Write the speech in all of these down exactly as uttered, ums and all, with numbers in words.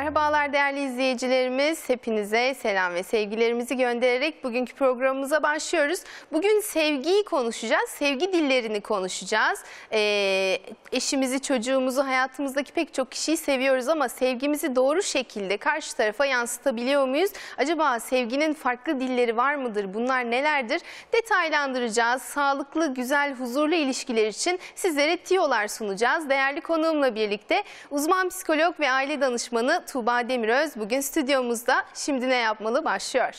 Merhabalar değerli izleyicilerimiz. Hepinize selam ve sevgilerimizi göndererek bugünkü programımıza başlıyoruz. Bugün sevgiyi konuşacağız, sevgi dillerini konuşacağız. Ee, eşimizi, çocuğumuzu, hayatımızdaki pek çok kişiyi seviyoruz ama sevgimizi doğru şekilde karşı tarafa yansıtabiliyor muyuz? Acaba sevginin farklı dilleri var mıdır? Bunlar nelerdir? Detaylandıracağız. Sağlıklı, güzel, huzurlu ilişkiler için sizlere tiyolar sunacağız. Değerli konuğumla birlikte uzman psikolog ve aile danışmanı Tuğba Demiröz bugün stüdyomuzda. Şimdi ne yapmalı başlıyor.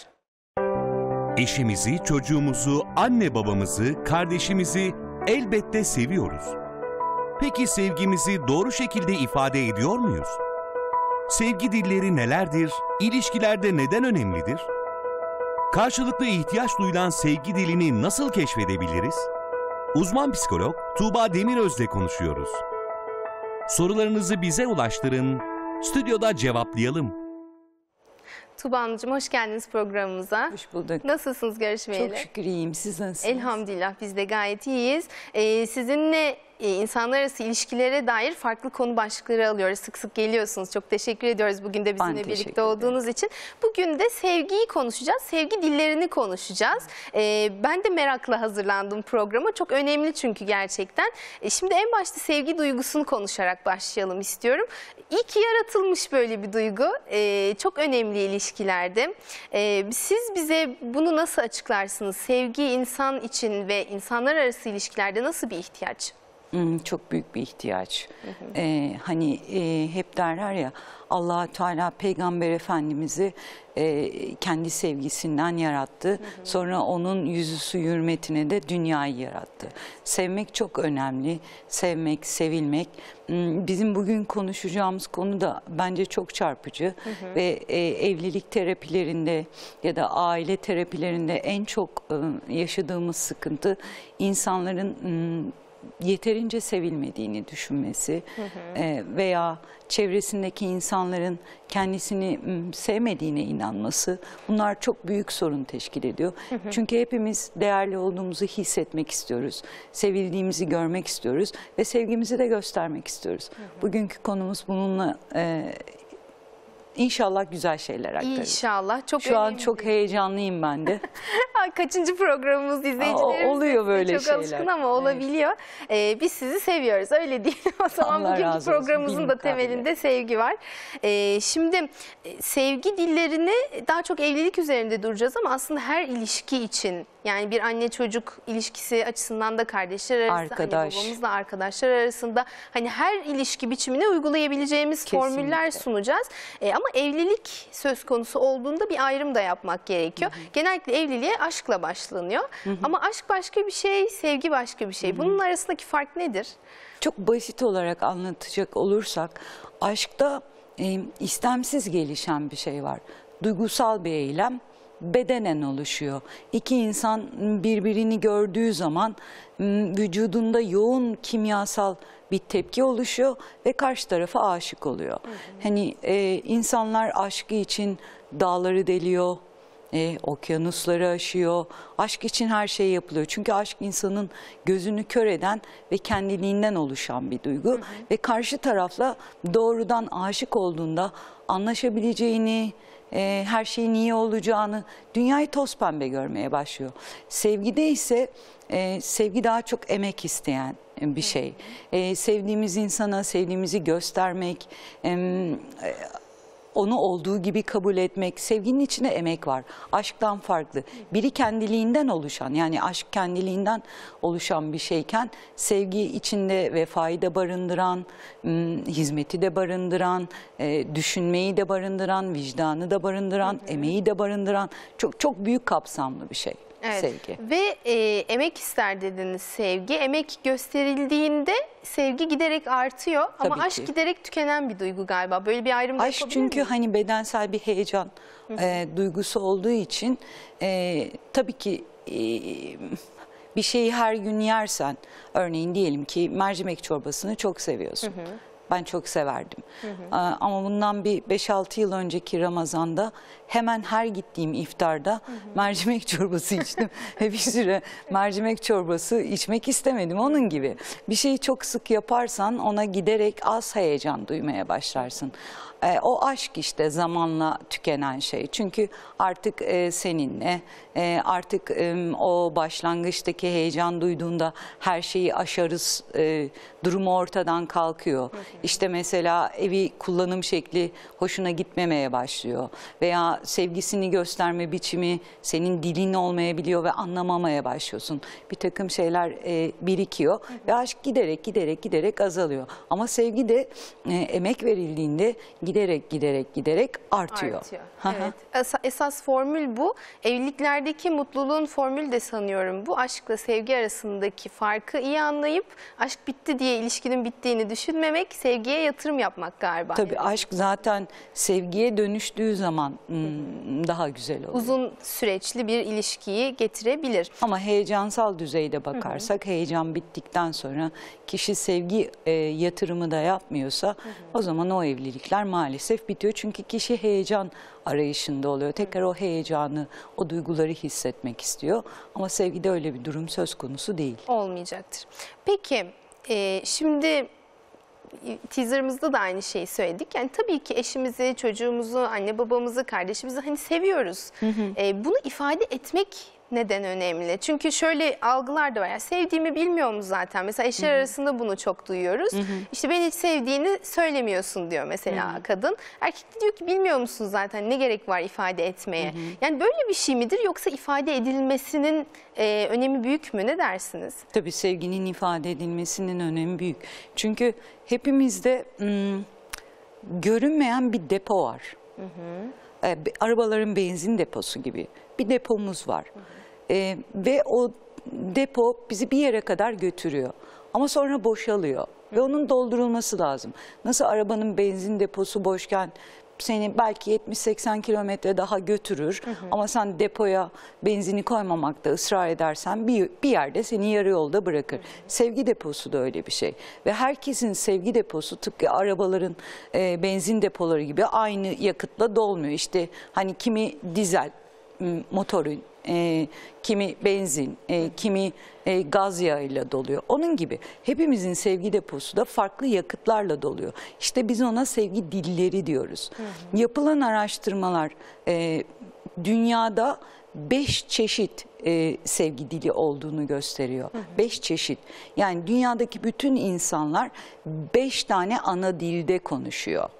Eşimizi, çocuğumuzu, anne babamızı, kardeşimizi elbette seviyoruz. Peki sevgimizi doğru şekilde ifade ediyor muyuz? Sevgi dilleri nelerdir? İlişkilerde neden önemlidir? Karşılıklı ihtiyaç duyulan sevgi dilini nasıl keşfedebiliriz? Uzman psikolog Tuğba Demiröz'le konuşuyoruz. Sorularınızı bize ulaştırın, stüdyoda cevaplayalım. Tuğba Hanımcığım, hoş geldiniz programımıza. Hoş bulduk. Nasılsınız görüşmeyeli? Çok şükür iyiyim. Siz nasılsınız? Elhamdülillah biz de gayet iyiyiz. Ee, sizinle e, insanlar arası ilişkilere dair farklı konu başlıkları alıyoruz. Sık sık geliyorsunuz. Çok teşekkür ediyoruz bugün de bizimle birlikte olduğunuz için. Bugün de sevgiyi konuşacağız. Sevgi dillerini konuşacağız. Ee, ben de merakla hazırlandım programa. Çok önemli çünkü gerçekten. E, şimdi en başta sevgi duygusunu konuşarak başlayalım istiyorum. İyi ki yaratılmış böyle bir duygu. Ee, çok önemli ilişkilerde. Ee, siz bize bunu nasıl açıklarsınız? Sevgi insan için ve insanlar arası ilişkilerde nasıl bir ihtiyaç? Hmm, çok büyük bir ihtiyaç. Hı hı. Ee, hani e, hep derler ya, Allah-u Teala Peygamber Efendimiz'i e, kendi sevgisinden yarattı. Hı hı. Sonra onun yüzüstü hürmetine de dünyayı yarattı. Sevmek çok önemli. Sevmek, sevilmek. Bizim bugün konuşacağımız konu da bence çok çarpıcı. Hı hı. Ve e, evlilik terapilerinde ya da aile terapilerinde en çok e, yaşadığımız sıkıntı insanların m, yeterince sevilmediğini düşünmesi, hı hı. E, veya çevresindeki insanların kendisini m, sevmediğine inanması. Bunlar çok büyük sorun teşkil ediyor. Hı hı. Çünkü hepimiz değerli olduğumuzu hissetmek istiyoruz. Sevildiğimizi görmek istiyoruz ve sevgimizi de göstermek istiyoruz. Hı hı. Bugünkü konumuz bununla e, İnşallah güzel şeyler aktarır. İnşallah. Çok Şu an çok heyecanlıyım ben de. Kaçıncı programımız, izleyicilerimiz oluyor böyle çok şeyler. alışkın ama olabiliyor. Evet. Ee, biz sizi seviyoruz, öyle değil. O zaman Allah bugünkü programımızın da temelinde sevgi var. Ee, şimdi sevgi dillerini daha çok evlilik üzerinde duracağız ama aslında her ilişki için, yani bir anne çocuk ilişkisi açısından da, kardeşler arasında, Arkadaş. anne babamızla arkadaşlar arasında, hani her ilişki biçimine uygulayabileceğimiz Kesinlikle. formüller sunacağız. Ee, ama evlilik söz konusu olduğunda bir ayrım da yapmak gerekiyor. Hı hı. Genellikle evliliğe aşkla başlanıyor. Hı hı. Ama aşk başka bir şey, sevgi başka bir şey. Hı hı. Bunun arasındaki fark nedir? Çok basit olarak anlatacak olursak, aşkta e, istemsiz gelişen bir şey var. Duygusal bir eylem bedenen oluşuyor. İki insan birbirini gördüğü zaman vücudunda yoğun kimyasal bir tepki oluşuyor ve karşı tarafa aşık oluyor. Hı hı. Hani e, insanlar aşkı için dağları deliyor, e, okyanusları aşıyor. Aşk için her şey yapılıyor. Çünkü aşk insanın gözünü kör eden ve kendiliğinden oluşan bir duygu. Hı hı. Ve karşı tarafla doğrudan aşık olduğunda anlaşabileceğini, e, her şeyin iyi olacağını, dünyayı toz pembe görmeye başlıyor. Sevgide ise e, sevgi daha çok emek isteyen bir şey. Ee, sevdiğimiz insana sevdiğimizi göstermek, e, onu olduğu gibi kabul etmek, sevginin içinde emek var. Aşktan farklı. Biri kendiliğinden oluşan, yani aşk kendiliğinden oluşan bir şeyken, sevgi içinde vefayı da barındıran, hizmeti de barındıran, e, düşünmeyi de barındıran, vicdanı da barındıran, hı hı. emeği de barındıran çok çok büyük kapsamlı bir şey. Evet. Sevgi. Ve e, emek ister dediniz sevgi. Emek gösterildiğinde sevgi giderek artıyor. Tabii ama aşk ki. giderek tükenen bir duygu galiba. Böyle bir ayrım Aşk çünkü miyim? hani bedensel bir heyecan e, duygusu olduğu için e, tabii ki e, bir şeyi her gün yersen, örneğin diyelim ki mercimek çorbasını çok seviyorsun. Hı hı. ben çok severdim. Hı hı. Ama bundan bir beş altı yıl önceki Ramazan'da hemen her gittiğim iftarda hı hı. mercimek çorbası içtim. Ve bir süre mercimek çorbası içmek istemedim. Onun gibi bir şeyi çok sık yaparsan ona giderek az heyecan duymaya başlarsın. E, o aşk işte zamanla tükenen şey. Çünkü artık e, seninle, e, artık e, o başlangıçtaki heyecan duyduğunda her şeyi aşarız e, durumu ortadan kalkıyor. Hı hı. İşte mesela evi kullanım şekli hoşuna gitmemeye başlıyor. Veya sevgisini gösterme biçimi senin dilin olmayabiliyor ve anlamamaya başlıyorsun. Bir takım şeyler e, birikiyor. Hı hı. Ve aşk giderek giderek giderek azalıyor. Ama sevgi de e, emek verildiğinde giderek giderek giderek artıyor. Artıyor. Evet. Es esas formül bu. Evliliklerdeki mutluluğun formülü de sanıyorum bu. Aşkla sevgi arasındaki farkı iyi anlayıp aşk bitti diye ilişkinin bittiğini düşünmemek, sevgiye yatırım yapmak galiba. Tabii yani. Aşk zaten sevgiye dönüştüğü zaman daha güzel oluyor. Uzun süreçli bir ilişkiyi getirebilir. Ama heyecansal düzeyde bakarsak, hı hı. heyecan bittikten sonra kişi sevgi e, yatırımı da yapmıyorsa, hı hı. o zaman o evlilikler maalesef bitiyor. Çünkü kişi heyecan arayışında oluyor. Tekrar o heyecanı, o duyguları hissetmek istiyor. Ama sevgide öyle bir durum söz konusu değil. Olmayacaktır. Peki e, şimdi teaserımızda da aynı şeyi söyledik. Yani tabii ki eşimizi, çocuğumuzu, anne babamızı, kardeşimizi hani seviyoruz. Hı hı. E, bunu ifade etmek neden önemli? Çünkü şöyle algılar da var. Yani sevdiğimi bilmiyor mu zaten? Mesela eşler hı hı. arasında bunu çok duyuyoruz. Hı hı. İşte beni hiç sevdiğini söylemiyorsun diyor mesela hı hı. kadın. Erkek de diyor ki bilmiyor musun zaten, ne gerek var ifade etmeye? Hı hı. Yani böyle bir şey midir, yoksa ifade edilmesinin e, önemi büyük mü? Ne dersiniz? Tabii sevginin ifade edilmesinin önemi büyük. Çünkü hepimizde ım, görünmeyen bir depo var. Hı hı. E, arabaların benzin deposu gibi bir depomuz var. Hı hı. E, ve o depo bizi bir yere kadar götürüyor. Ama sonra boşalıyor. Hı. Ve onun doldurulması lazım. Nasıl arabanın benzin deposu boşken seni belki yetmiş seksen kilometre daha götürür. Hı hı. Ama sen depoya benzini koymamakta ısrar edersen bir, bir yerde seni yarı yolda bırakır. Hı hı. Sevgi deposu da öyle bir şey. Ve herkesin sevgi deposu tıpkı arabaların e, benzin depoları gibi aynı yakıtla dolmuyor. İşte hani kimi dizel motorun, e, kimi benzin, e, kimi e, gaz yağıyla doluyor. Onun gibi hepimizin sevgi deposu da farklı yakıtlarla doluyor. İşte biz ona sevgi dilleri diyoruz. Hı hı. Yapılan araştırmalar e, dünyada beş çeşit e, sevgi dili olduğunu gösteriyor. Hı hı. Beş çeşit. Yani dünyadaki bütün insanlar beş tane ana dilde konuşuyor.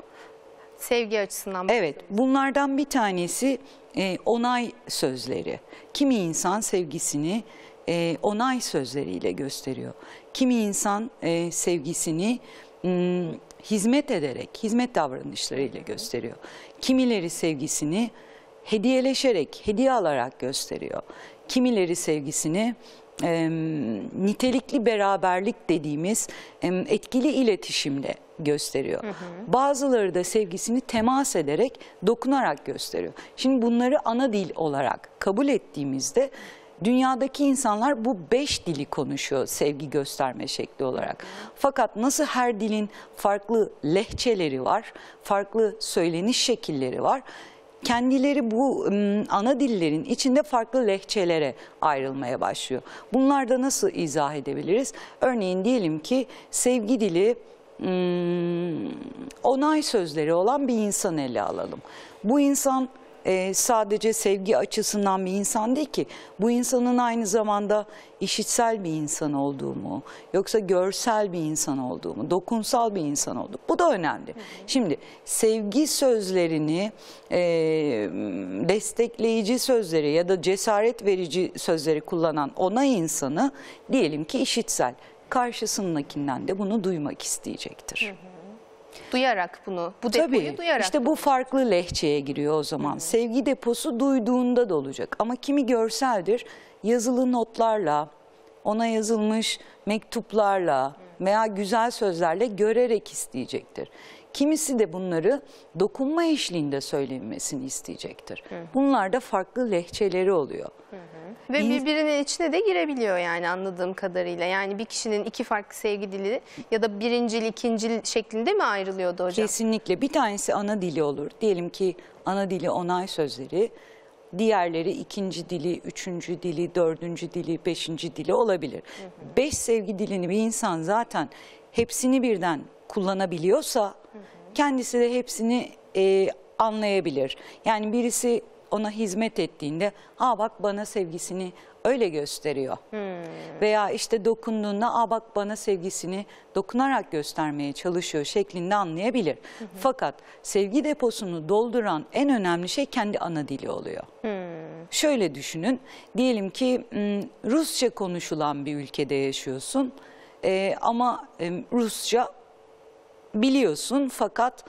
Sevgi açısından. Evet, bunlardan bir tanesi e, onay sözleri. Kimi insan sevgisini e, onay sözleriyle gösteriyor. Kimi insan e, sevgisini m, hizmet ederek, hizmet davranışlarıyla gösteriyor. Kimileri sevgisini hediyeleşerek, hediye alarak gösteriyor. Kimileri sevgisini e, nitelikli beraberlik dediğimiz e, etkili iletişimle gösteriyor. Hı hı. Bazıları da sevgisini temas ederek, dokunarak gösteriyor. Şimdi bunları ana dil olarak kabul ettiğimizde dünyadaki insanlar bu beş dili konuşuyor sevgi gösterme şekli olarak. Fakat nasıl her dilin farklı lehçeleri var, farklı söyleniş şekilleri var, kendileri bu ım, ana dillerin içinde farklı lehçelere ayrılmaya başlıyor. Bunlar da nasıl izah edebiliriz? Örneğin diyelim ki sevgi dili Hmm, onay sözleri olan bir insan ele alalım. Bu insan e, sadece sevgi açısından bir insan değil ki. Bu insanın aynı zamanda işitsel bir insan olduğu mu, yoksa görsel bir insan olduğu mu, dokunsal bir insan olduğu. Bu da önemli. Hı hı. Şimdi sevgi sözlerini e, destekleyici sözleri ya da cesaret verici sözleri kullanan onay insanı diyelim ki işitsel. Karşısındakinden de bunu duymak isteyecektir. Hı hı. Duyarak bunu, bu depoyu Tabii, duyarak. İşte bu farklı lehçeye giriyor o zaman. Hı hı. Sevgi deposu duyduğunda da olacak. Ama kimi görseldir, yazılı notlarla, ona yazılmış mektuplarla veya güzel sözlerle görerek isteyecektir. Kimisi de bunları dokunma eşliğinde söylenmesini isteyecektir. Bunlar da farklı lehçeleri oluyor. Ve İn- birbirinin içine de girebiliyor yani anladığım kadarıyla. Yani bir kişinin iki farklı sevgi dili ya da birincil, ikincil şeklinde mi ayrılıyordu hocam? Kesinlikle. Bir tanesi ana dili olur. Diyelim ki ana dili onay sözleri, diğerleri ikinci dili, üçüncü dili, dördüncü dili, beşinci dili olabilir. Hı hı. Beş sevgi dilini bir insan zaten hepsini birden kullanabiliyorsa, hı hı, kendisi de hepsini e, anlayabilir. Yani birisi ona hizmet ettiğinde, aa bak bana sevgisini öyle gösteriyor. Hmm. Veya işte dokunduğunda, aa bak bana sevgisini dokunarak göstermeye çalışıyor şeklinde anlayabilir. Hı hı. Fakat sevgi deposunu dolduran en önemli şey kendi ana dili oluyor. Hmm. Şöyle düşünün, diyelim ki Rusça konuşulan bir ülkede yaşıyorsun ee, ama Rusça biliyorsun fakat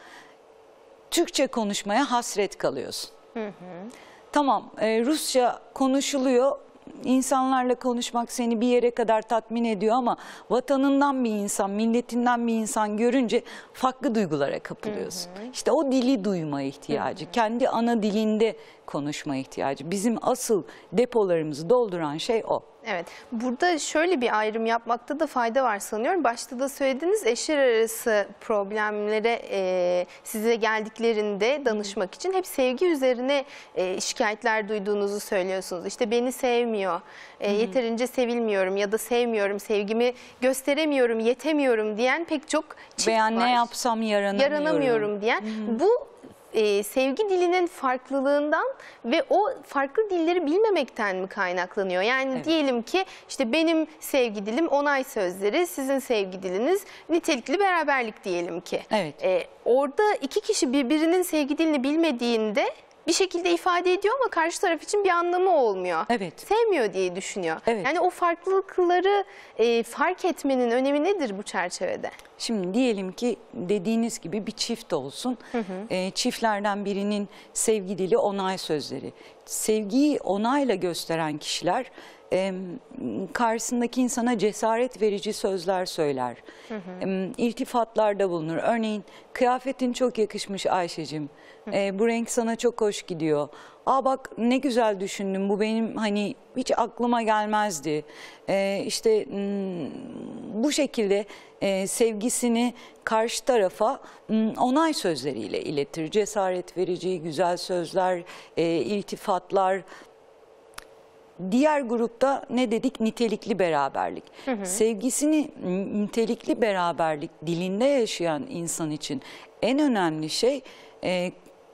Türkçe konuşmaya hasret kalıyorsun. Hı hı. Tamam, e, Rusça konuşuluyor, insanlarla konuşmak seni bir yere kadar tatmin ediyor ama vatanından bir insan, milletinden bir insan görünce farklı duygulara kapılıyorsun. Hı hı. İşte o dili duyma ihtiyacı, hı hı, kendi ana dilinde konuşma ihtiyacı. Bizim asıl depolarımızı dolduran şey o. Evet, burada şöyle bir ayrım yapmakta da fayda var sanıyorum. Başta da söylediğiniz eşler arası problemlere e, size geldiklerinde danışmak için hep sevgi üzerine e, şikayetler duyduğunuzu söylüyorsunuz. İşte beni sevmiyor, e, yeterince sevilmiyorum ya da sevmiyorum, sevgimi gösteremiyorum, yetemiyorum diyen pek çok çift Veya var. ne yapsam yaranamıyorum. Yaranamıyorum diyen. Hı-hı. Bu E, sevgi dilinin farklılığından ve o farklı dilleri bilmemekten mi kaynaklanıyor? Yani evet, diyelim ki işte benim sevgi dilim onay sözleri, sizin sevgi diliniz nitelikli beraberlik diyelim ki. Evet. E, orada iki kişi birbirinin sevgi dilini bilmediğinde bir şekilde ifade ediyor ama karşı taraf için bir anlamı olmuyor. Evet. Sevmiyor diye düşünüyor. Evet. Yani o farklılıkları e, fark etmenin önemi nedir bu çerçevede? Şimdi diyelim ki dediğiniz gibi bir çift olsun. Hı hı. E, çiftlerden birinin sevgi dili onay sözleri. Sevgiyi onayla gösteren kişiler e, karşısındaki insana cesaret verici sözler söyler. Hı hı. E, iltifatlarda bulunur. Örneğin kıyafetin çok yakışmış Ayşe'cim. E, bu renk sana çok hoş gidiyor. Aa bak ne güzel düşündüm, bu benim hani hiç aklıma gelmezdi. E, işte m, bu şekilde e, sevgisini karşı tarafa m, onay sözleriyle iletir. Cesaret verici, güzel sözler, e, iltifatlar. Diğer grupta ne dedik? Nitelikli beraberlik. Hı hı. Sevgisini nitelikli beraberlik dilinde yaşayan insan için en önemli şey e,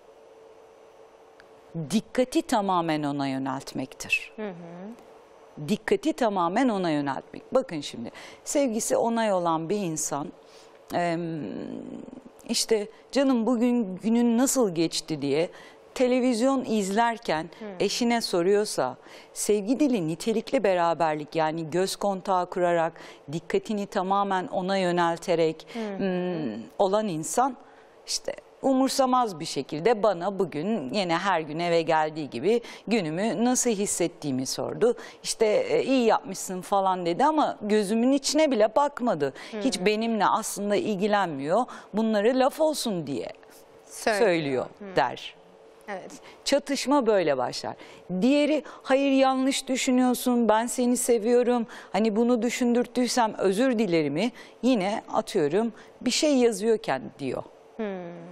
dikkati tamamen ona yöneltmektir. Hı hı. Dikkati tamamen ona yöneltmek. Bakın şimdi sevgisi onay olan bir insan e, işte canım bugün günün nasıl geçti diye televizyon izlerken hmm. eşine soruyorsa, sevgi dili nitelikli beraberlik, yani göz kontağı kurarak, dikkatini tamamen ona yönelterek hmm. Hmm, olan insan işte umursamaz bir şekilde bana bugün yine her gün eve geldiği gibi günümü nasıl hissettiğimi sordu. İşte e, iyi yapmışsın falan dedi ama gözümün içine bile bakmadı. Hmm. Hiç benimle aslında ilgilenmiyor. Bunları laf olsun diye söylüyor, söylüyor hmm. der. Evet. Çatışma böyle başlar. Diğeri hayır yanlış düşünüyorsun, ben seni seviyorum, hani bunu düşündürttüysem özür dilerimi yine atıyorum bir şey yazıyorken diyor. Hmm.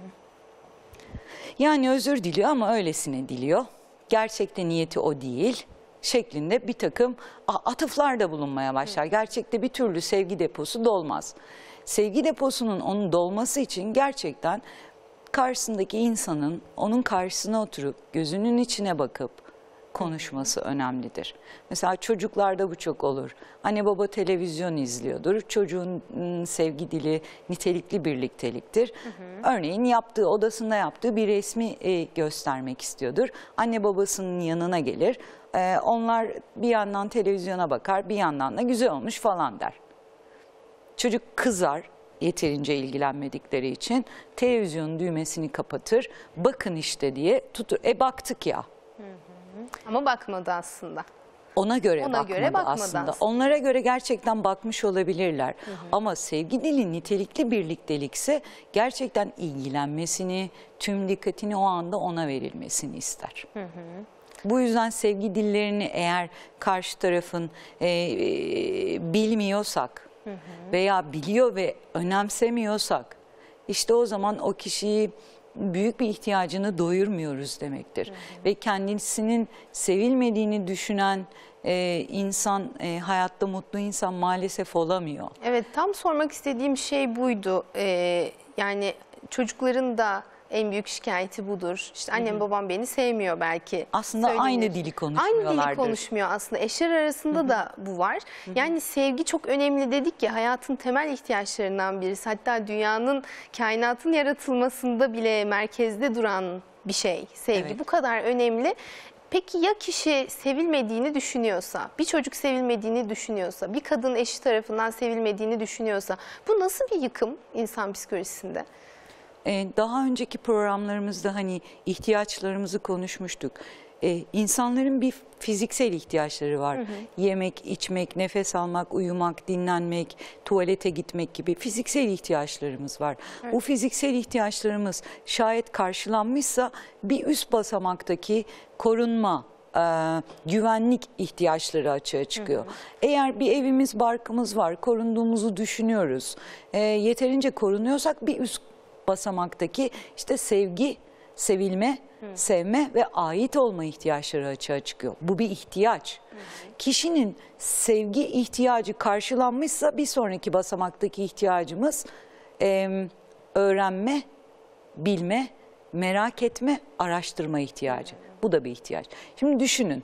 Yani özür diliyor ama öylesine diliyor. Gerçekte niyeti o değil şeklinde bir takım atıflarda bulunmaya başlar. Gerçekte bir türlü sevgi deposu dolmaz. Sevgi deposunun onun dolması için gerçekten karşısındaki insanın onun karşısına oturup gözünün içine bakıp konuşması önemlidir. Mesela çocuklarda bu çok olur. Anne baba televizyon izliyordur. Çocuğun sevgi dili nitelikli birlikteliktir. Hı hı. Örneğin yaptığı, odasında yaptığı bir resmi e, göstermek istiyordur. Anne babasının yanına gelir. E, onlar bir yandan televizyona bakar, bir yandan da güzel olmuş falan der. Çocuk kızar. Yeterince ilgilenmedikleri için televizyonun düğmesini kapatır. Bakın işte diye tutur. E baktık ya. Hı hı. Ama bakmadı aslında. Ona göre Ona bakmadı göre bakmadı aslında. aslında. Onlara göre gerçekten bakmış olabilirler. Hı hı. Ama sevgi dili nitelikli birliktelikse gerçekten ilgilenmesini, tüm dikkatini o anda ona verilmesini ister. Hı hı. Bu yüzden sevgi dillerini eğer karşı tarafın e, e, bilmiyorsak hı hı. veya biliyor ve önemsemiyorsak, işte o zaman o kişiyi büyük bir ihtiyacını doyurmuyoruz demektir. Hı hı. Ve kendisinin sevilmediğini düşünen e, insan, e, hayatta mutlu insan maalesef olamıyor. Evet, tam sormak istediğim şey buydu. Ee, yani çocukların da en büyük şikayeti budur. İşte annem Hı -hı. babam beni sevmiyor belki. Aslında söylenir. Aynı dili konuşmuyorlardır. Aynı dili konuşmuyor aslında. Eşler arasında Hı -hı. da bu var. Hı -hı. Yani sevgi çok önemli dedik ya, hayatın temel ihtiyaçlarından birisi. Hatta dünyanın, kainatın yaratılmasında bile merkezde duran bir şey. Sevgi evet. bu kadar önemli. Peki ya kişi sevilmediğini düşünüyorsa, bir çocuk sevilmediğini düşünüyorsa, bir kadın eşi tarafından sevilmediğini düşünüyorsa, bu nasıl bir yıkım insan psikolojisinde? Daha önceki programlarımızda hani ihtiyaçlarımızı konuşmuştuk. Ee, insanların bir fiziksel ihtiyaçları var. Hı hı. Yemek, içmek, nefes almak, uyumak, dinlenmek, tuvalete gitmek gibi fiziksel ihtiyaçlarımız var. Evet. Bu fiziksel ihtiyaçlarımız şayet karşılanmışsa bir üst basamaktaki korunma, e, güvenlik ihtiyaçları açığa çıkıyor. Hı hı. Eğer bir evimiz, barkımız var, korunduğumuzu düşünüyoruz, e, yeterince korunuyorsak bir üst basamaktaki işte sevgi, sevilme, Hı. sevme ve ait olma ihtiyaçları açığa çıkıyor. Bu bir ihtiyaç. Hı hı. Kişinin sevgi ihtiyacı karşılanmışsa bir sonraki basamaktaki ihtiyacımız e, öğrenme, bilme, merak etme, araştırma ihtiyacı. Hı hı. Bu da bir ihtiyaç. Şimdi düşünün.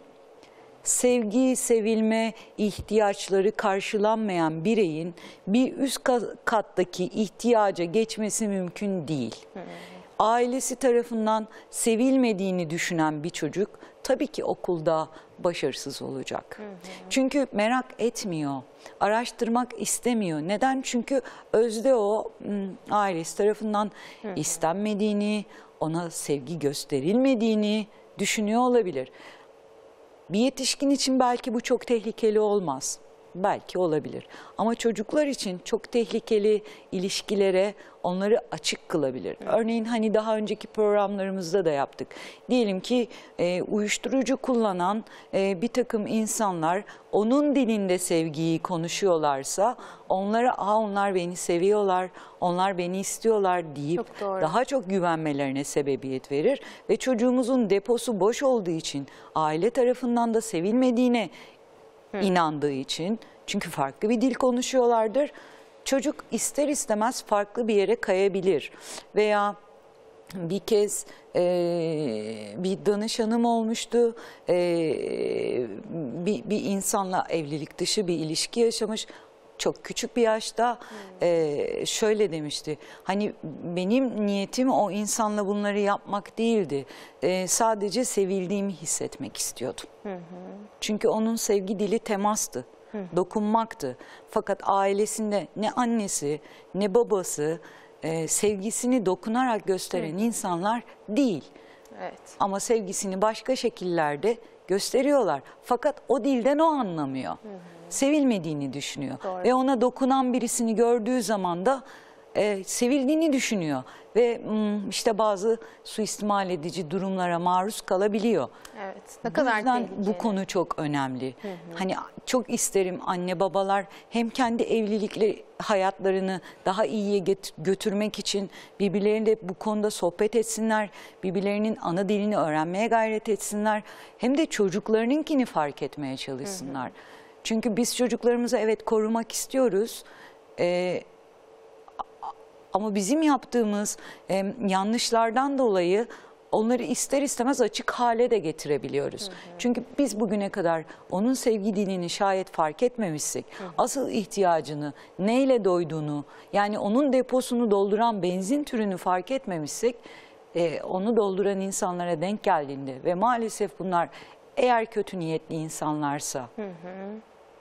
Sevgi, sevilme ihtiyaçları karşılanmayan bireyin bir üst kattaki ihtiyaca geçmesi mümkün değil. Hı hı. Ailesi tarafından sevilmediğini düşünen bir çocuk tabii ki okulda başarısız olacak. Hı hı. Çünkü merak etmiyor, araştırmak istemiyor. Neden? Çünkü özde o ailesi tarafından hı hı. istenmediğini, ona sevgi gösterilmediğini düşünüyor olabilir. Bir yetişkin için belki bu çok tehlikeli olmaz. Belki olabilir. Ama çocuklar için çok tehlikeli ilişkilere onları açık kılabilir. Evet. Örneğin hani daha önceki programlarımızda da yaptık. Diyelim ki e, uyuşturucu kullanan e, bir takım insanlar onun dilinde sevgiyi konuşuyorlarsa onlara Aa, onlar beni seviyorlar, onlar beni istiyorlar deyip çok daha çok güvenmelerine sebebiyet verir. Ve çocuğumuzun deposu boş olduğu için aile tarafından da sevilmediğine Hı. inandığı için, çünkü farklı bir dil konuşuyorlardır, çocuk ister istemez farklı bir yere kayabilir. Veya bir kez e, bir danışanım olmuştu, e, bir, bir insanla evlilik dışı bir ilişki yaşamış. Çok küçük bir yaşta e, şöyle demişti, hani benim niyetim o insanla bunları yapmak değildi, e, sadece sevildiğimi hissetmek istiyordum. Hı hı. Çünkü onun sevgi dili temastı, hı hı. dokunmaktı. Fakat ailesinde ne annesi ne babası e, sevgisini dokunarak gösteren hı hı. insanlar değil. Evet. Ama sevgisini başka şekillerde gösteriyorlar. Fakat o dilden o anlamıyor. Hı hı. Sevilmediğini düşünüyor. Doğru. Ve ona dokunan birisini gördüğü zaman da e, sevildiğini düşünüyor. Ve işte bazı suistimal edici durumlara maruz kalabiliyor. Evet. Ne kadar bu yüzden tehlikeli. Bu konu çok önemli. Hı hı. Hani çok isterim anne babalar hem kendi evlilikleri hayatlarını daha iyiye götürmek için birbirleriyle bu konuda sohbet etsinler, birbirlerinin ana dilini öğrenmeye gayret etsinler, hem de çocuklarınınkini fark etmeye çalışsınlar. Hı hı. Çünkü biz çocuklarımızı evet korumak istiyoruz. Ee, Ama bizim yaptığımız e, yanlışlardan dolayı onları ister istemez açık hale de getirebiliyoruz. Hı hı. Çünkü biz bugüne kadar onun sevgi dilini şayet fark etmemişsek, hı hı. asıl ihtiyacını, neyle doyduğunu, yani onun deposunu dolduran benzin türünü fark etmemişsek, e, onu dolduran insanlara denk geldiğinde ve maalesef bunlar eğer kötü niyetli insanlarsa, hı hı.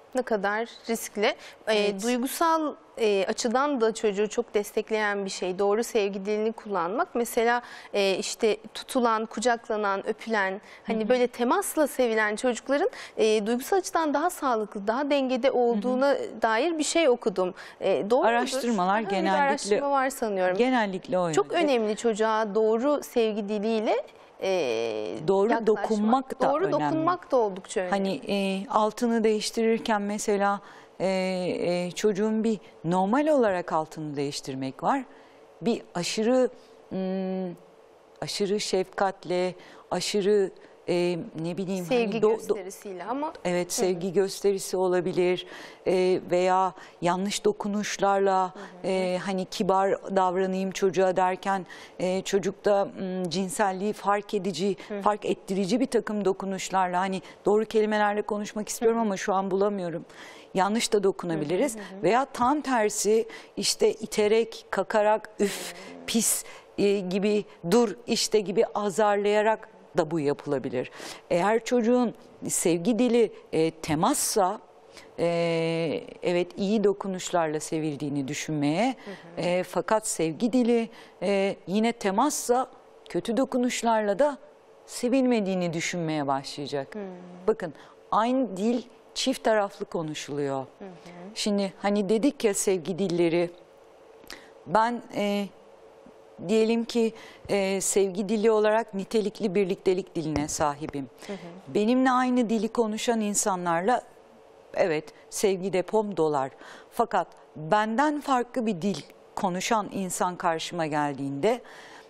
Ne kadar riskli. Ee, Evet. duygusal e, açıdan da çocuğu çok destekleyen bir şey. Doğru sevgi dilini kullanmak. Mesela e, işte tutulan, kucaklanan, öpülen, hani böyle temasla sevilen çocukların e, duygusal açıdan daha sağlıklı, daha dengede olduğuna dair bir şey okudum. E, doğru mudur? Araştırmalar Ha, öyle bir genellikle- araştırma var sanıyorum. Genellikle o yönde. Çok önemli çocuğa doğru sevgi diliyle e, Doğru yaklaşmak. dokunmak da doğru önemli. dokunmak da oldukça önemli. Hani e, altını değiştirirken mesela e, e, çocuğun bir normal olarak altını değiştirmek var. Bir aşırı m, aşırı şefkatle, aşırı e, ne bileyim sevgi hani do- do- gösterisiyle ama Evet, sevgi gösterisi olabilir e, veya yanlış dokunuşlarla e, hani kibar davranayım çocuğa derken e, çocukta m, cinselliği fark edici, fark ettirici bir takım dokunuşlarla, hani doğru kelimelerle konuşmak istiyorum ama şu an bulamıyorum. Yanlış da dokunabiliriz veya tam tersi işte iterek, kakarak, üf, pis e, gibi, dur işte gibi azarlayarak da bu yapılabilir. Eğer çocuğun sevgi dili e, temassa, e, evet iyi dokunuşlarla sevildiğini düşünmeye, hı hı. E, fakat sevgi dili e, yine temassa kötü dokunuşlarla da sevilmediğini düşünmeye başlayacak. Hı. Bakın, aynı dil çift taraflı konuşuluyor. Hı hı. Şimdi hani dedik ya sevgi dilleri, ben e, diyelim ki e, sevgi dili olarak nitelikli birliktelik diline sahibim. Hı hı. Benimle aynı dili konuşan insanlarla evet sevgi depom dolar. Fakat benden farklı bir dil konuşan insan karşıma geldiğinde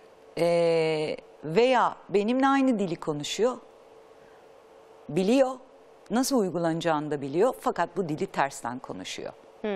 e, veya benimle aynı dili konuşuyor, biliyor, nasıl uygulanacağını da biliyor fakat bu dili tersten konuşuyor. Hmm.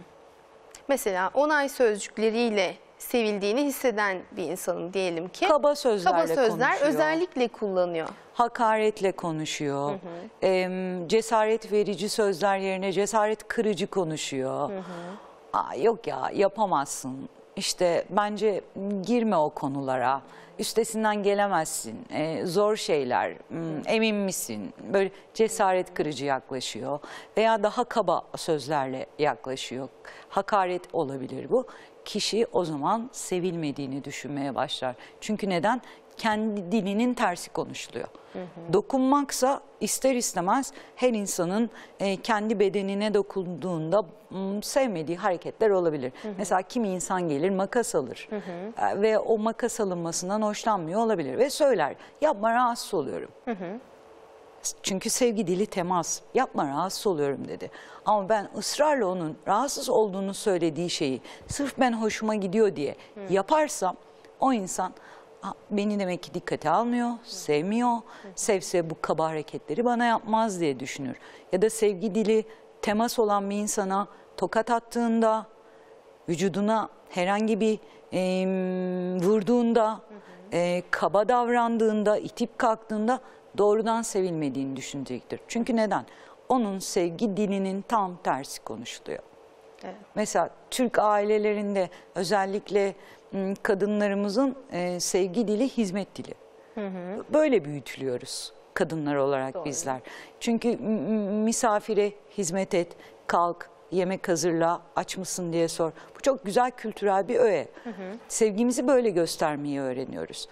Mesela onay sözcükleriyle sevildiğini hisseden bir insanın diyelim ki Kaba sözlerle kaba sözler konuşuyor. özellikle kullanıyor. Hakaretle konuşuyor. Hı hı. E, cesaret verici sözler yerine cesaret kırıcı konuşuyor. Hı hı. Aa, yok ya, yapamazsın. İşte bence girme o konulara. Üstesinden gelemezsin. E, zor şeyler. Hmm, emin misin? Böyle cesaret kırıcı yaklaşıyor. Veya daha kaba sözlerle yaklaşıyor. Hakaret olabilir bu. Kişi o zaman sevilmediğini düşünmeye başlar. Çünkü neden? Kendi dilinin tersi konuşuluyor. Hı hı. Dokunmaksa ister istemez her insanın e, kendi bedenine dokunduğunda m, sevmediği hareketler olabilir. Hı hı. Mesela kimi insan gelir makas alır, hı hı. E, ve o makas alınmasından hoşlanmıyor olabilir ve söyler, yapma, rahatsız oluyorum. Hı hı. Çünkü sevgi dili temas, yapma, rahatsız oluyorum dedi. Ama ben ısrarla onun rahatsız olduğunu söylediği şeyi sırf ben hoşuma gidiyor diye hı. yaparsam o insan beni demek ki dikkate almıyor, sevmiyor. Sevse bu kaba hareketleri bana yapmaz diye düşünür. Ya da sevgi dili temas olan bir insana tokat attığında, vücuduna herhangi bir e, vurduğunda, e, kaba davrandığında, itip kalktığında doğrudan sevilmediğini düşünecektir. Çünkü neden? Onun sevgi dilinin tam tersi konuşuluyor. Evet. Mesela Türk ailelerinde özellikle kadınlarımızın e, sevgi dili hizmet dili. Hı hı. Böyle büyütülüyoruz kadınlar olarak. Doğru. Bizler. Çünkü misafire hizmet et, kalk, yemek hazırla, aç mısın diye sor. Bu çok güzel kültürel bir öğe. Hı hı. Sevgimizi böyle göstermeyi öğreniyoruz.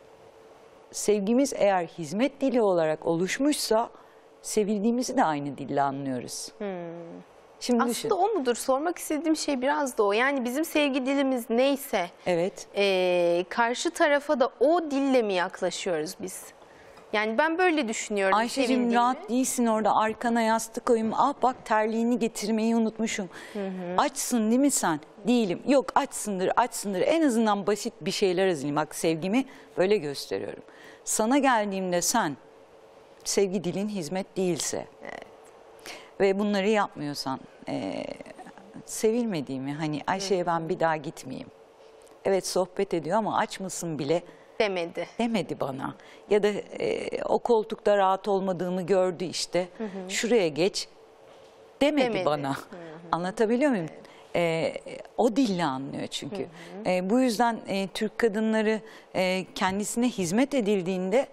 Sevgimiz eğer hizmet dili olarak oluşmuşsa sevildiğimizi de aynı dille anlıyoruz. Hmm. Şimdi aslında düşün. o mudur? Sormak istediğim şey biraz da o. Yani bizim sevgi dilimiz neyse, evet. e, karşı tarafa da o dille mi yaklaşıyoruz biz? Yani ben böyle düşünüyorum. Ayşe'cim rahat değilsin orada, arkana yastık koyayım. Ah bak, terliğini getirmeyi unutmuşum. Hı hı. Açsın değil mi sen? Değilim. Yok, açsındır, açsındır. En azından basit bir şeyler hazırlayayım. Bak, sevgimi böyle gösteriyorum. Sana geldiğimde sen sevgi dilin hizmet değilse, evet. ve bunları yapmıyorsan, e, sevilmediğimi, hani Ayşe'ye ben bir daha gitmeyeyim. Evet, sohbet ediyor ama aç mısın bile demedi. Demedi bana. Ya da e, o koltukta rahat olmadığımı gördü işte. Hı hı. Şuraya geç demedi, demedi. bana. Hı hı. Anlatabiliyor muyum? Evet. E, o dille anlıyor çünkü. Hı hı. E, bu yüzden e, Türk kadınları e, kendisine hizmet edildiğinde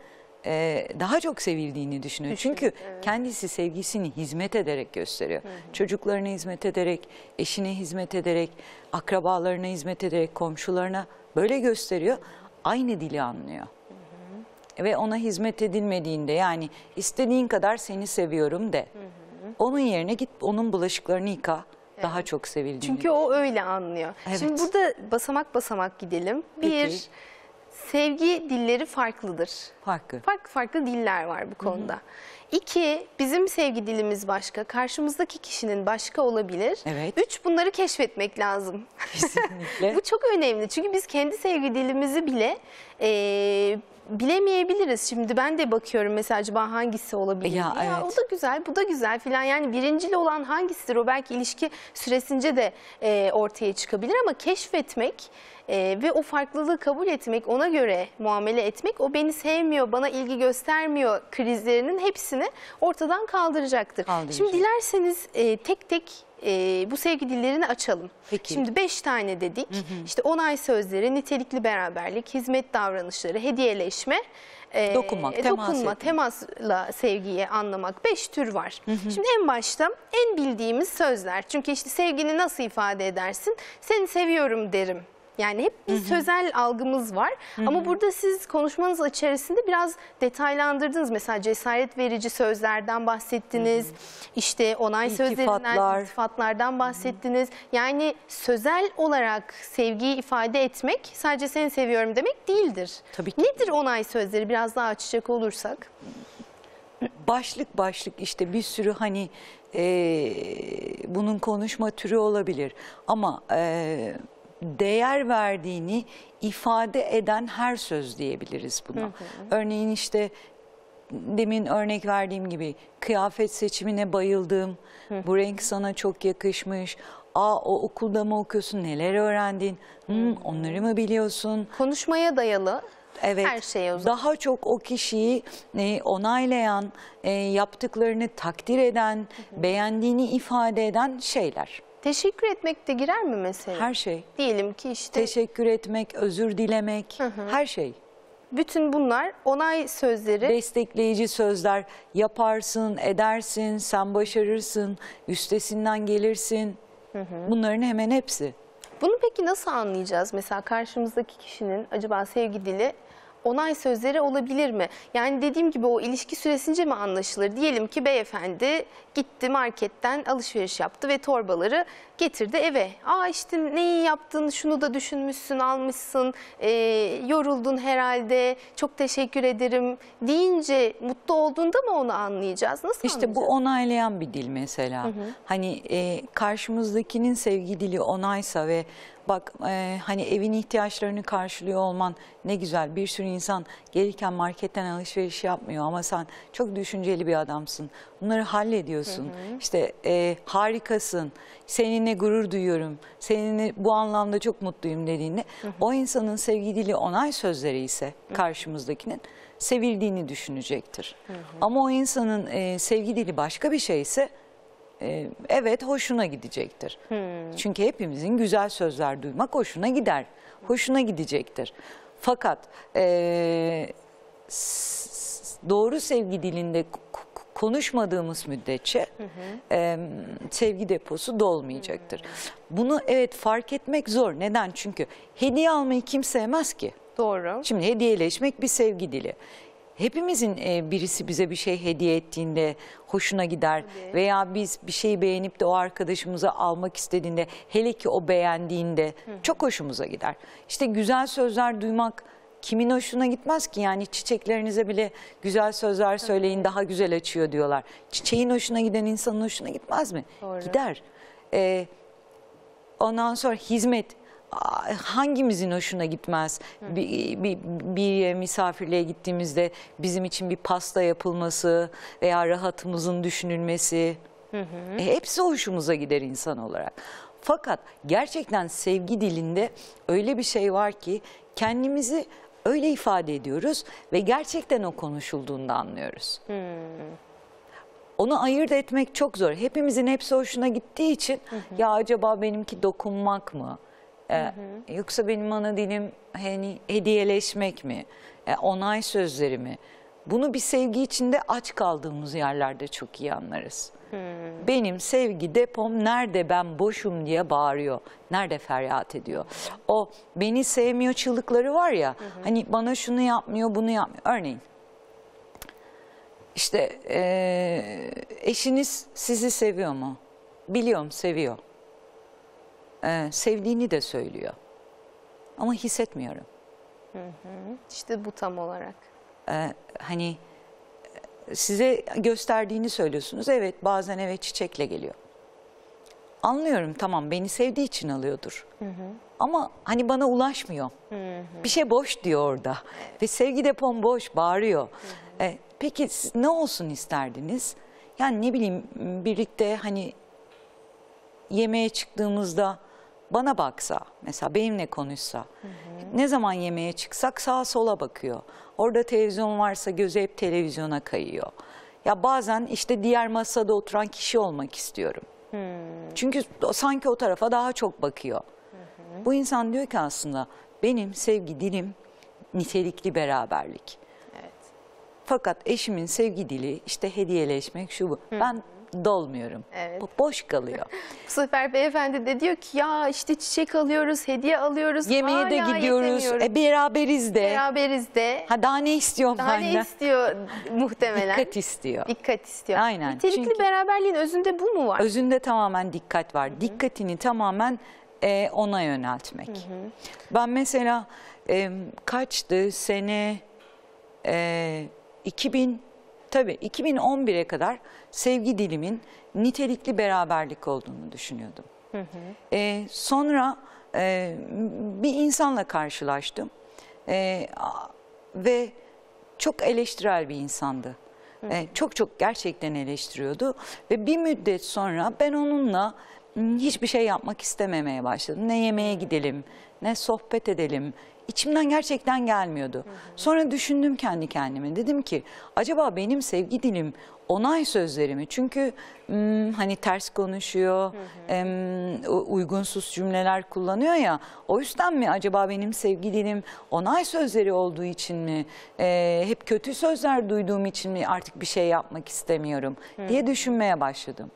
e, daha çok sevildiğini düşünüyor. Çünkü kendisi sevgisini hizmet ederek gösteriyor. Çocuklarına hizmet ederek, eşine hizmet ederek, akrabalarına hizmet ederek, komşularına böyle gösteriyor. Aynı dili anlıyor. Ve ona hizmet edilmediğinde, yani istediğin kadar seni seviyorum de. Hı hı. Onun yerine git onun bulaşıklarını yıka. Evet. Daha çok sevildiğini. Çünkü o öyle anlıyor. Evet. Şimdi burada basamak basamak gidelim. Bir, Peki. sevgi dilleri farklıdır. Farklı. Farklı farklı diller var bu konuda. Hı hı. İki, bizim sevgi dilimiz başka, karşımızdaki kişinin başka olabilir. Evet. Üç, bunları keşfetmek lazım. Kesinlikle. Bu çok önemli çünkü biz kendi sevgi dilimizi bile e, bilemeyebiliriz. Şimdi ben de bakıyorum mesela acaba hangisi olabilir ya, diye. evet. Ya, o da güzel, bu da güzel filan. Yani birincil olan hangisidir o belki ilişki süresince de e, ortaya çıkabilir ama keşfetmek e, ve o farklılığı kabul etmek, ona göre muamele etmek, o beni sevmiyor, bana ilgi göstermiyor krizlerinin hepsini ortadan kaldıracaktır. Kaldıracak. Şimdi dilerseniz e, tek tek E, bu sevgi dillerini açalım. Peki. Şimdi beş tane dedik. Hı hı. İşte onay sözleri, nitelikli beraberlik, hizmet davranışları, hediyeleşme, e, dokunmak, e, temas dokunma, etmek. temasla sevgiyi anlamak. Beş tür var. Hı hı. Şimdi en başta en bildiğimiz sözler. Çünkü işte sevgini nasıl ifade edersin? Seni seviyorum derim. Yani hep bir hı hı. sözel algımız var. Hı hı. Ama burada siz konuşmanız içerisinde biraz detaylandırdınız. Mesela cesaret verici sözlerden bahsettiniz. Hı hı. İşte onay İltifatlar. sözlerinden, iltifatlardan bahsettiniz. Hı hı. Yani sözel olarak sevgiyi ifade etmek sadece seni seviyorum demek değildir. Tabii ki. Nedir onay sözleri? Biraz daha açacak olursak. Başlık başlık işte bir sürü hani e, bunun konuşma türü olabilir. Ama e, değer verdiğini ifade eden her söz diyebiliriz buna. Hı hı. Örneğin işte demin örnek verdiğim gibi kıyafet seçimine bayıldım. Hı hı. Bu renk sana çok yakışmış. Aa, o okulda mı okuyorsun? Neler öğrendin? Hmm, onları mı biliyorsun? Konuşmaya dayalı. Evet, her şeye o zaman. Daha çok o kişiyi e, onaylayan, e, yaptıklarını takdir eden, hı hı. beğendiğini ifade eden şeyler. Teşekkür etmek de girer mi mesela? Her şey. Diyelim ki işte. Teşekkür etmek, özür dilemek, hı hı. her şey. Bütün bunlar onay sözleri. Destekleyici sözler, yaparsın, edersin, sen başarırsın, üstesinden gelirsin. Hı hı. Bunların hemen hepsi. Bunu peki nasıl anlayacağız? Mesela karşımızdaki kişinin acaba sevgi dili onay sözleri olabilir mi? Yani dediğim gibi o ilişki süresince mi anlaşılır? Diyelim ki beyefendi gitti marketten alışveriş yaptı ve torbaları getirdi eve. Aa işte neyi yaptın, şunu da düşünmüşsün, almışsın, e, yoruldun herhalde, çok teşekkür ederim deyince mutlu olduğunda mı onu anlayacağız? Nasıl İşte anlayacağız? bu onaylayan bir dil mesela. Hı hı. Hani e, karşımızdakinin sevgi dili onaysa ve bak e, hani evin ihtiyaçlarını karşılıyor olman ne güzel. Bir sürü insan gelirken marketten alışveriş yapmıyor ama sen çok düşünceli bir adamsın. Bunları hallediyorsun. Hı hı. İşte e, harikasın. Seninle gurur duyuyorum. Seninle bu anlamda çok mutluyum dediğinde hı hı. o insanın sevgi dili onay sözleri ise karşımızdakinin sevildiğini düşünecektir. Hı hı. Ama o insanın e, sevgi dili başka bir şeyse e, evet hoşuna gidecektir. Hı. Çünkü hepimizin güzel sözler duymak hoşuna gider. Hoşuna gidecektir. Fakat e, doğru sevgi dilinde konuşmadığımız müddetçe hı hı. E, sevgi deposu dolmayacaktır. Hı. Bunu evet fark etmek zor. Neden? Çünkü hediye almayı kim sevmez ki? Doğru. Şimdi hediyeleşmek bir sevgi dili. Hepimizin e, birisi bize bir şey hediye ettiğinde hoşuna gider evet. veya biz bir şeyi beğenip de o arkadaşımıza almak istediğinde, hele ki o beğendiğinde hı hı. çok hoşumuza gider. İşte güzel sözler duymak kimin hoşuna gitmez ki? Yani çiçeklerinize bile güzel sözler söyleyin, daha güzel açıyor diyorlar. Çiçeğin hoşuna giden insanın hoşuna gitmez mi? Doğru. Gider. Ee, ondan sonra hizmet. Hangimizin hoşuna gitmez? Bir, bir, bir misafirliğe gittiğimizde bizim için bir pasta yapılması veya rahatımızın düşünülmesi. Hı hı. E, hepsi hoşumuza gider insan olarak. Fakat gerçekten sevgi dilinde öyle bir şey var ki kendimizi öyle ifade ediyoruz ve gerçekten o konuşulduğunda anlıyoruz. Hmm. Onu ayırt etmek çok zor. Hepimizin hepsi hoşuna gittiği için hı hı. ya acaba benimki dokunmak mı? Ee, hı hı. Yoksa benim ana dilim hani hediyeleşmek mi? Ee, onay sözleri mi? bunu bir sevgi içinde aç kaldığımız yerlerde çok iyi anlarız. Hmm. Benim sevgi depom nerede, ben boşum diye bağırıyor. Nerede feryat ediyor. O beni sevmiyor çığlıkları var ya. Hı hı. Hani bana şunu yapmıyor, bunu yapmıyor. Örneğin işte e, eşiniz sizi seviyor mu? Biliyorum, seviyor. E, sevdiğini de söylüyor. Ama hissetmiyorum. Hı hı. İşte bu tam olarak. Ee, hani size gösterdiğini söylüyorsunuz. Evet, bazen eve çiçekle geliyor. Anlıyorum, tamam, beni sevdiği için alıyordur. Hı hı. Ama hani bana ulaşmıyor. Hı hı. Bir şey boş diyor orada. Evet. Ve sevgi depom boş, bağırıyor. Hı hı. Ee, peki siz ne olsun isterdiniz? Yani ne bileyim, birlikte hani yemeğe çıktığımızda bana baksa, mesela benimle konuşsa, hı hı. ne zaman yemeğe çıksak sağa sola bakıyor. Orada televizyon varsa gözü hep televizyona kayıyor. Ya bazen işte diğer masada oturan kişi olmak istiyorum. Hmm. Çünkü sanki o tarafa daha çok bakıyor. Hı hı. Bu insan diyor ki aslında benim sevgi dilim nitelikli beraberlik. Evet. Fakat eşimin sevgi dili işte hediyeleşmek, şu bu. Hı. Ben dolmuyorum. Evet. Boş kalıyor. Bu sefer beyefendi de diyor ki ya işte çiçek alıyoruz, hediye alıyoruz. Yemeğe de gidiyoruz. E, beraberiz de. Beraberiz de. Ha, daha ne istiyorum daha benden? ne istiyor muhtemelen? Dikkat istiyor. Dikkat istiyor. Aynen. Nitelikli Çünkü beraberliğin özünde bu mu var? Özünde tamamen dikkat var. Hı-hı. Dikkatini tamamen e, ona yöneltmek. Hı-hı. Ben mesela e, kaçtı sene e, iki bin tabii iki bin on bire kadar sevgi dilimin nitelikli beraberlik olduğunu düşünüyordum. Hı hı. Ee, sonra e, bir insanla karşılaştım e, ve çok eleştirel bir insandı. Hı hı. E, çok çok gerçekten eleştiriyordu ve bir müddet sonra ben onunla hiçbir şey yapmak istememeye başladım. Ne yemeğe gidelim, ne sohbet edelim. İçimden gerçekten gelmiyordu. Hı hı. Sonra düşündüm kendi kendime. Dedim ki acaba benim sevgi dilim onay sözleri mi? Çünkü ım, hani ters konuşuyor, hı hı. Im, uygunsuz cümleler kullanıyor ya. O yüzden mi acaba benim sevgi dilim onay sözleri olduğu için mi? E, hep kötü sözler duyduğum için mi artık bir şey yapmak istemiyorum hı. diye düşünmeye başladım.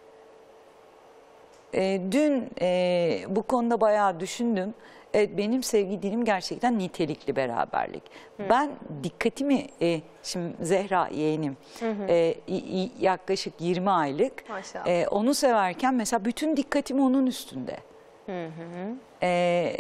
E, dün e, bu konuda bayağı düşündüm. Evet, benim sevgi dilim gerçekten nitelikli beraberlik. Hı. Ben dikkatimi, e, şimdi Zehra yeğenim hı hı. E, yaklaşık yirmi aylık e, onu severken mesela bütün dikkatim onun üstünde. Hı hı. E,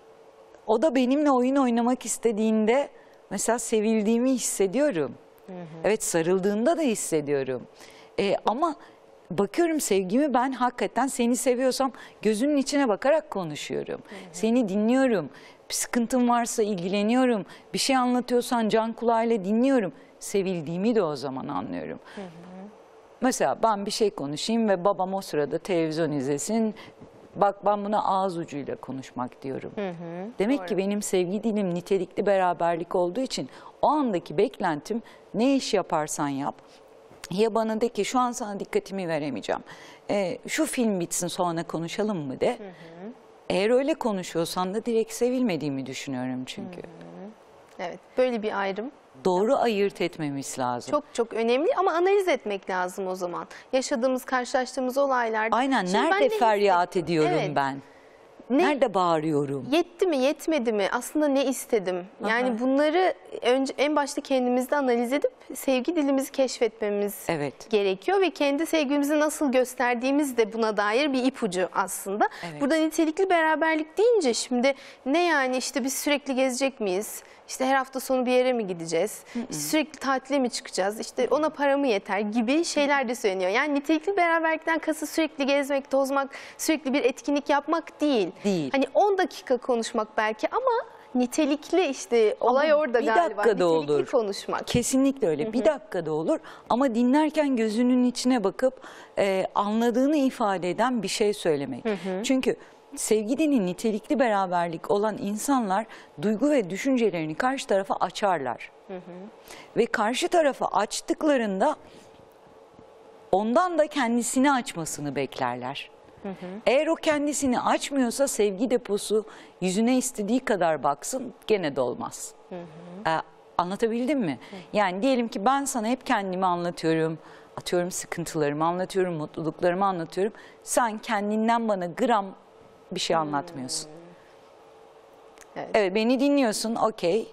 o da benimle oyun oynamak istediğinde mesela sevildiğimi hissediyorum. Hı hı. Evet, sarıldığında da hissediyorum. E, ama bakıyorum sevgimi ben hakikaten seni seviyorsam gözünün içine bakarak konuşuyorum. Hı hı. Seni dinliyorum. Bir sıkıntım varsa ilgileniyorum. Bir şey anlatıyorsan can kulağıyla dinliyorum. Sevildiğimi de o zaman anlıyorum. Hı hı. Mesela ben bir şey konuşayım ve babam o sırada televizyon izlesin. Bak ben buna ağız ucuyla konuşmak diyorum. Hı hı. Demek Doğru. ki benim sevgi dilim nitelikli beraberlik olduğu için o andaki beklentim ne iş yaparsan yap. Ya bana de ki şu an sana dikkatimi veremeyeceğim. E, şu film bitsin sonra konuşalım mı de. Hı hı. Eğer öyle konuşuyorsan da direkt sevilmediğimi düşünüyorum çünkü. Hı hı. Evet, böyle bir ayrım. Doğru evet. ayırt etmemiz lazım. Çok çok önemli ama analiz etmek lazım o zaman. Yaşadığımız, karşılaştığımız olaylarda. Aynen, Şimdi nerede feryat ediyorum evet. ben? Ne, Nerede bağırıyorum? Yetti mi, yetmedi mi? Aslında ne istedim? Yani Aha. bunları önce en başta kendimizde analiz edip sevgi dilimizi keşfetmemiz evet. gerekiyor ve kendi sevgimizi nasıl gösterdiğimiz de buna dair bir ipucu aslında. Evet. Burada nitelikli beraberlik deyince şimdi ne yani işte biz sürekli gezecek miyiz? İşte her hafta sonu bir yere mi gideceğiz? Hı hı. Sürekli tatile mi çıkacağız? İşte ona para mı yeter gibi şeyler de söyleniyor. Yani nitelikli beraberlikten kasıt sürekli gezmek, tozmak, sürekli bir etkinlik yapmak değil. Değil. Hani on dakika konuşmak belki ama nitelikli işte olay ama orada bir galiba. Bir dakikada olur. Konuşmak. Kesinlikle öyle. Hı hı. Bir dakikada olur ama dinlerken gözünün içine bakıp e, anladığını ifade eden bir şey söylemek. Hı hı. Çünkü sevginin nitelikli beraberlik olan insanlar duygu ve düşüncelerini karşı tarafa açarlar. Hı hı. Ve karşı tarafa açtıklarında ondan da kendisini açmasını beklerler. Hı hı. Eğer o kendisini açmıyorsa sevgi deposu yüzüne istediği kadar baksın gene dolmaz. Hı hı. Ee, Anlatabildim mi? Yani diyelim ki ben sana hep kendimi anlatıyorum. Atıyorum sıkıntılarımı anlatıyorum, mutluluklarımı anlatıyorum. Sen kendinden bana gram bir şey anlatmıyorsun. Evet. Evet, beni dinliyorsun, okey.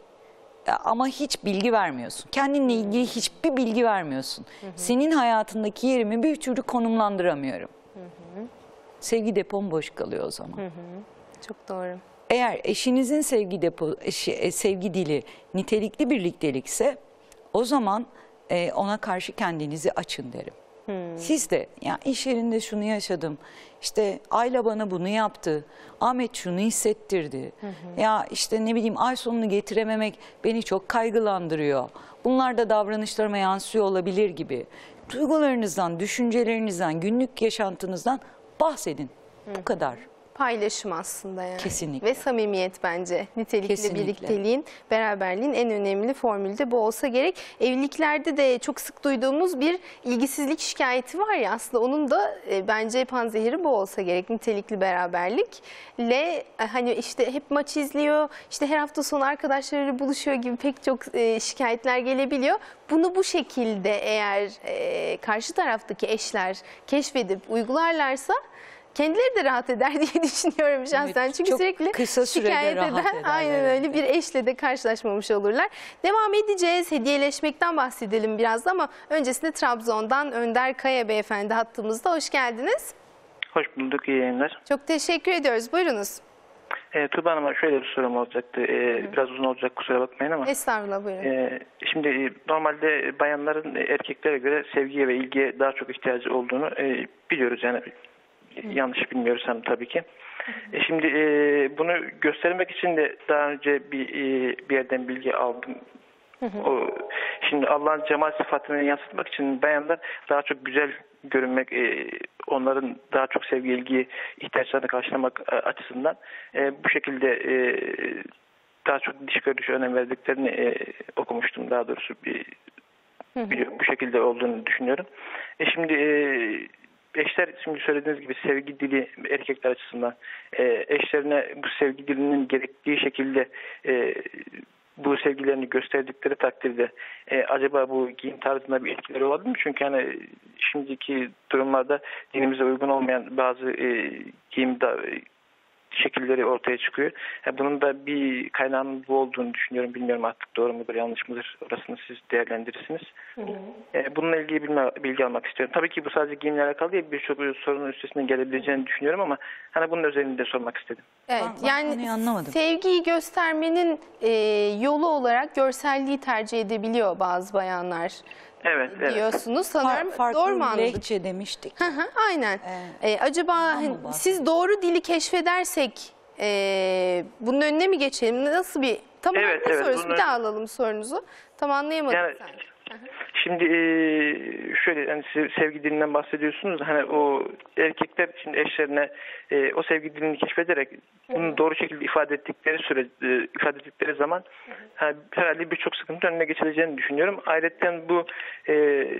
Ama hiç bilgi vermiyorsun. Kendinle ilgili hiçbir bilgi vermiyorsun. Hı hı. Senin hayatındaki yerimi bir türlü konumlandıramıyorum. Hı hı. Sevgi depom boş kalıyor o zaman. Hı hı. Çok doğru. Eğer eşinizin sevgi depo, eşi, sevgi dili nitelikli birliktelikse o zaman e, ona karşı kendinizi açın derim. Hmm. Siz de ya iş yerinde şunu yaşadım, işte Ayla bana bunu yaptı, Ahmet şunu hissettirdi, hı hı. ya işte ne bileyim ay sonunu getirememek beni çok kaygılandırıyor. Bunlar da davranışlarıma yansıyor olabilir gibi. Duygularınızdan, düşüncelerinizden, günlük yaşantınızdan bahsedin. Hı. Bu kadar. Paylaşım aslında yani. Kesinlikle. Ve samimiyet bence. Nitelikli Kesinlikle. birlikteliğin, beraberliğin en önemli formülü de bu olsa gerek. Evliliklerde de çok sık duyduğumuz bir ilgisizlik şikayeti var ya, aslında onun da e, bence panzehiri bu olsa gerek. Nitelikli beraberlikle e, hani işte hep maç izliyor, işte her hafta sonu arkadaşlarıyla buluşuyor gibi pek çok e, şikayetler gelebiliyor. Bunu bu şekilde eğer e, karşı taraftaki eşler keşfedip uygularlarsa kendileri de rahat eder diye düşünüyorum şahsen. Evet, çünkü çok sürekli kısa sürede şikayet rahat eden, ederler, aynen evet. öyle bir eşle de karşılaşmamış olurlar. Devam edeceğiz. Hediyeleşmekten bahsedelim biraz da ama öncesinde Trabzon'dan Önder Kaya beyefendi hattımızda. Hoş geldiniz. Hoş bulduk, iyi yayınlar. Çok teşekkür ediyoruz. Buyurunuz. E, Tuğba Hanım'a şöyle bir sorum olacaktı. E, biraz uzun olacak, kusura bakmayın ama. Estağfurullah, buyurun. E, şimdi e, normalde bayanların erkeklere göre sevgiye ve ilgiye daha çok ihtiyacı olduğunu e, biliyoruz yani. Yanlış bilmiyorsam tabii ki. E şimdi e, bunu göstermek için de daha önce bir e, bir yerden bilgi aldım. Hı hı. O, şimdi Allah'ın cemal sıfatını yansıtmak için bayanlar daha çok güzel görünmek, e, onların daha çok sevgi, ilgi ihtiyaçlarını karşılamak e, açısından e, bu şekilde e, daha çok diş görünüşe önem verdiklerini e, okumuştum, daha doğrusu bir, hı hı. bir bu şekilde olduğunu düşünüyorum. E şimdi e, eşler, şimdi söylediğiniz gibi sevgi dili erkekler açısından e, eşlerine bu sevgi dilinin gerektiği şekilde e, bu sevgilerini gösterdikleri takdirde e, acaba bu giyim tarzında bir etkileri olabilir mi? Çünkü hani şimdiki durumlarda dinimize uygun olmayan bazı e, giyim da, e, şekilleri ortaya çıkıyor. Yani bunun da bir kaynağının bu olduğunu düşünüyorum. Bilmiyorum artık doğru mudur, yanlış mıdır? Orasını siz değerlendirirsiniz. Hı hı. E, bununla ilgili bilme, bilgi almak istiyorum. Tabii ki bu sadece giyimle alakalı değil. Birçok sorunun üstesinden gelebileceğini düşünüyorum ama hani bunun özelinde sormak istedim. Evet, ben, yani ben anlamadım. Sevgiyi göstermenin e, yolu olarak görselliği tercih edebiliyor bazı bayanlar. Evet, evet. Diyorsunuz sanırım. Farklı Doğru mu anladık? lehçe demiştik. Hı hı, aynen. Ee, ee, acaba hani, siz doğru dili keşfedersek e, bunun önüne mi geçelim? Nasıl bir tam Evet, olarak ne evet, soruyorsunuz? bunu- Bir daha alalım sorunuzu. Tam anlayamadım Yani, sanki. şimdi e, şöyle, hani siz sevgi dilinden bahsediyorsunuz, hani o erkekler şimdi eşlerine e, o sevgi dilini keşfederek bunu doğru şekilde ifade ettikleri süre e, ifade ettikleri zaman hani, herhalde birçok sıkıntı önüne geçileceğini düşünüyorum. Ayrıca bu e,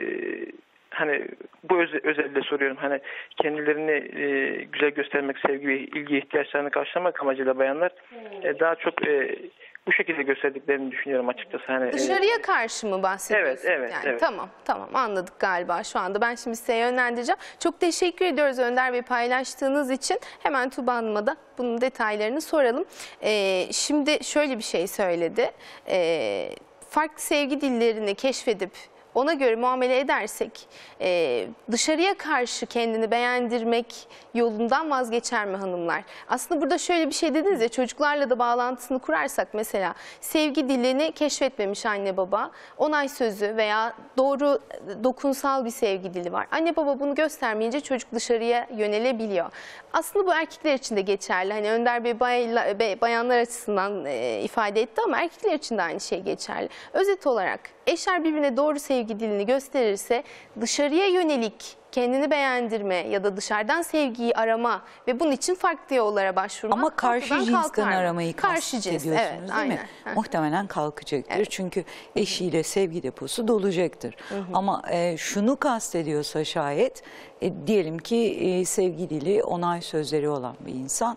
hani bu öz, özellikle soruyorum, hani kendilerini e, güzel göstermek, sevgi ve ilgi ihtiyaçlarını karşılamak amacıyla bayanlar e, daha çok e, bu şekilde gösterdiklerini düşünüyorum açıkçası. Hani, Dışarıya karşı mı bahsediyorsunuz? Evet, evet, yani, evet. Tamam, tamam anladık galiba şu anda. Ben şimdi size yönlendireceğim. Çok teşekkür ediyoruz Önder Bey paylaştığınız için. Hemen Tuğba Hanım'a da bunun detaylarını soralım. Ee, şimdi şöyle bir şey söyledi. Ee, farklı sevgi dillerini keşfedip ona göre muamele edersek e, dışarıya karşı kendini beğendirmek yolundan vazgeçer mi hanımlar? Aslında burada şöyle bir şey dediniz ya, çocuklarla da bağlantısını kurarsak mesela sevgi dilini keşfetmemiş anne baba, onay sözü veya doğru dokunsal bir sevgi dili var. Anne baba bunu göstermeyince çocuk dışarıya yönelebiliyor. Aslında bu erkekler için de geçerli. Hani Önder Bey bayanlar açısından e, ifade etti ama erkekler için de aynı şey geçerli. Özet olarak eşler birbirine doğru sevgi dilini gösterirse dışarıya yönelik kendini beğendirme ya da dışarıdan sevgiyi arama ve bunun için farklı yollara başvurmak ama karşı ortadan cinsten kalkar. aramayı Karşı cins, kastediyorsunuz evet, değil aynen. mi? Muhtemelen kalkacaktır. Evet. Çünkü eşiyle sevgi deposu dolacaktır. Hı hı. Ama e, şunu kastediyorsa şayet e, diyelim ki e, sevgi dili onay sözleri olan bir insan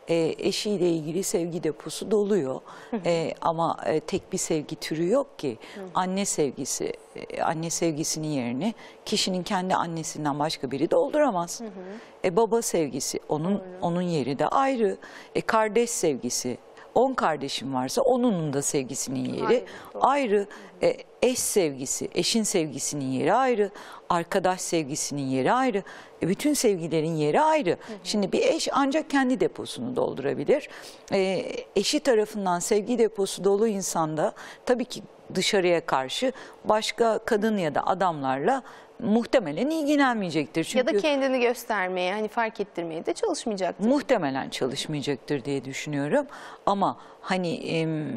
e, eşiyle ilgili sevgi deposu doluyor. E, ama e, tek bir sevgi türü yok ki. Anne sevgisi, e, anne sevgisinin yerini kişinin kendi annesinden başka biri dolduramaz. E, baba sevgisi, onun onun yeri de ayrı. E, kardeş sevgisi. On kardeşim varsa onun da sevgisinin yeri Ayrı, doğru. ayrı. E, eş sevgisi, eşin sevgisinin yeri ayrı. Arkadaş sevgisinin yeri ayrı. E, bütün sevgilerin yeri ayrı. Hı hı. Şimdi bir eş ancak kendi deposunu doldurabilir. E, eşi tarafından sevgi deposu dolu insanda tabii ki dışarıya karşı başka kadın ya da adamlarla muhtemelen ilgilenmeyecektir. Çünkü Ya da kendini göstermeye, hani fark ettirmeye de çalışmayacaktır. muhtemelen çalışmayacaktır diye düşünüyorum. Ama hani em,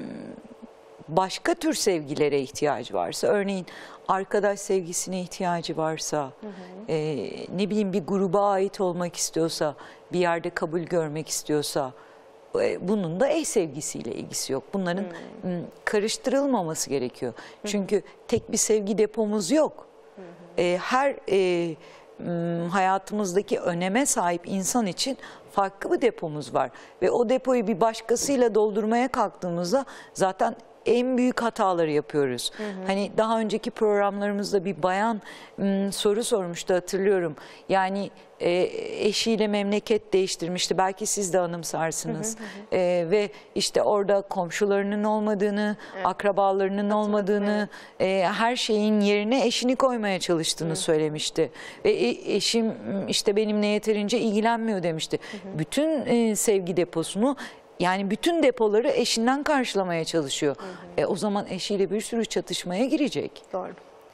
başka tür sevgilere ihtiyacı varsa, örneğin arkadaş sevgisine ihtiyacı varsa, hı hı. E, ne bileyim bir gruba ait olmak istiyorsa, bir yerde kabul görmek istiyorsa, e, bunun da eş sevgisiyle ilgisi yok. Bunların hmm. karıştırılmaması gerekiyor. Hı hı. Çünkü tek bir sevgi depomuz yok. Hı hı. E, her e, hayatımızdaki öneme sahip insan için farklı bir depomuz var. Ve o depoyu bir başkasıyla doldurmaya kalktığımızda zaten en büyük hataları yapıyoruz. Hı hı. Hani daha önceki programlarımızda bir bayan m, soru sormuştu, hatırlıyorum. Yani e, eşiyle memleket değiştirmişti. Belki siz de anımsarsınız. Hı hı hı. E, ve işte orada komşularının olmadığını, evet. akrabalarının Hatırladım, olmadığını, evet. e, her şeyin yerine eşini koymaya çalıştığını hı. söylemişti. Ve e, eşim işte benimle yeterince ilgilenmiyor demişti. Hı hı. Bütün e, sevgi deposunu, yani bütün depoları eşinden karşılamaya çalışıyor. Hı hı. E, o zaman eşiyle bir sürü çatışmaya girecek. Doğru.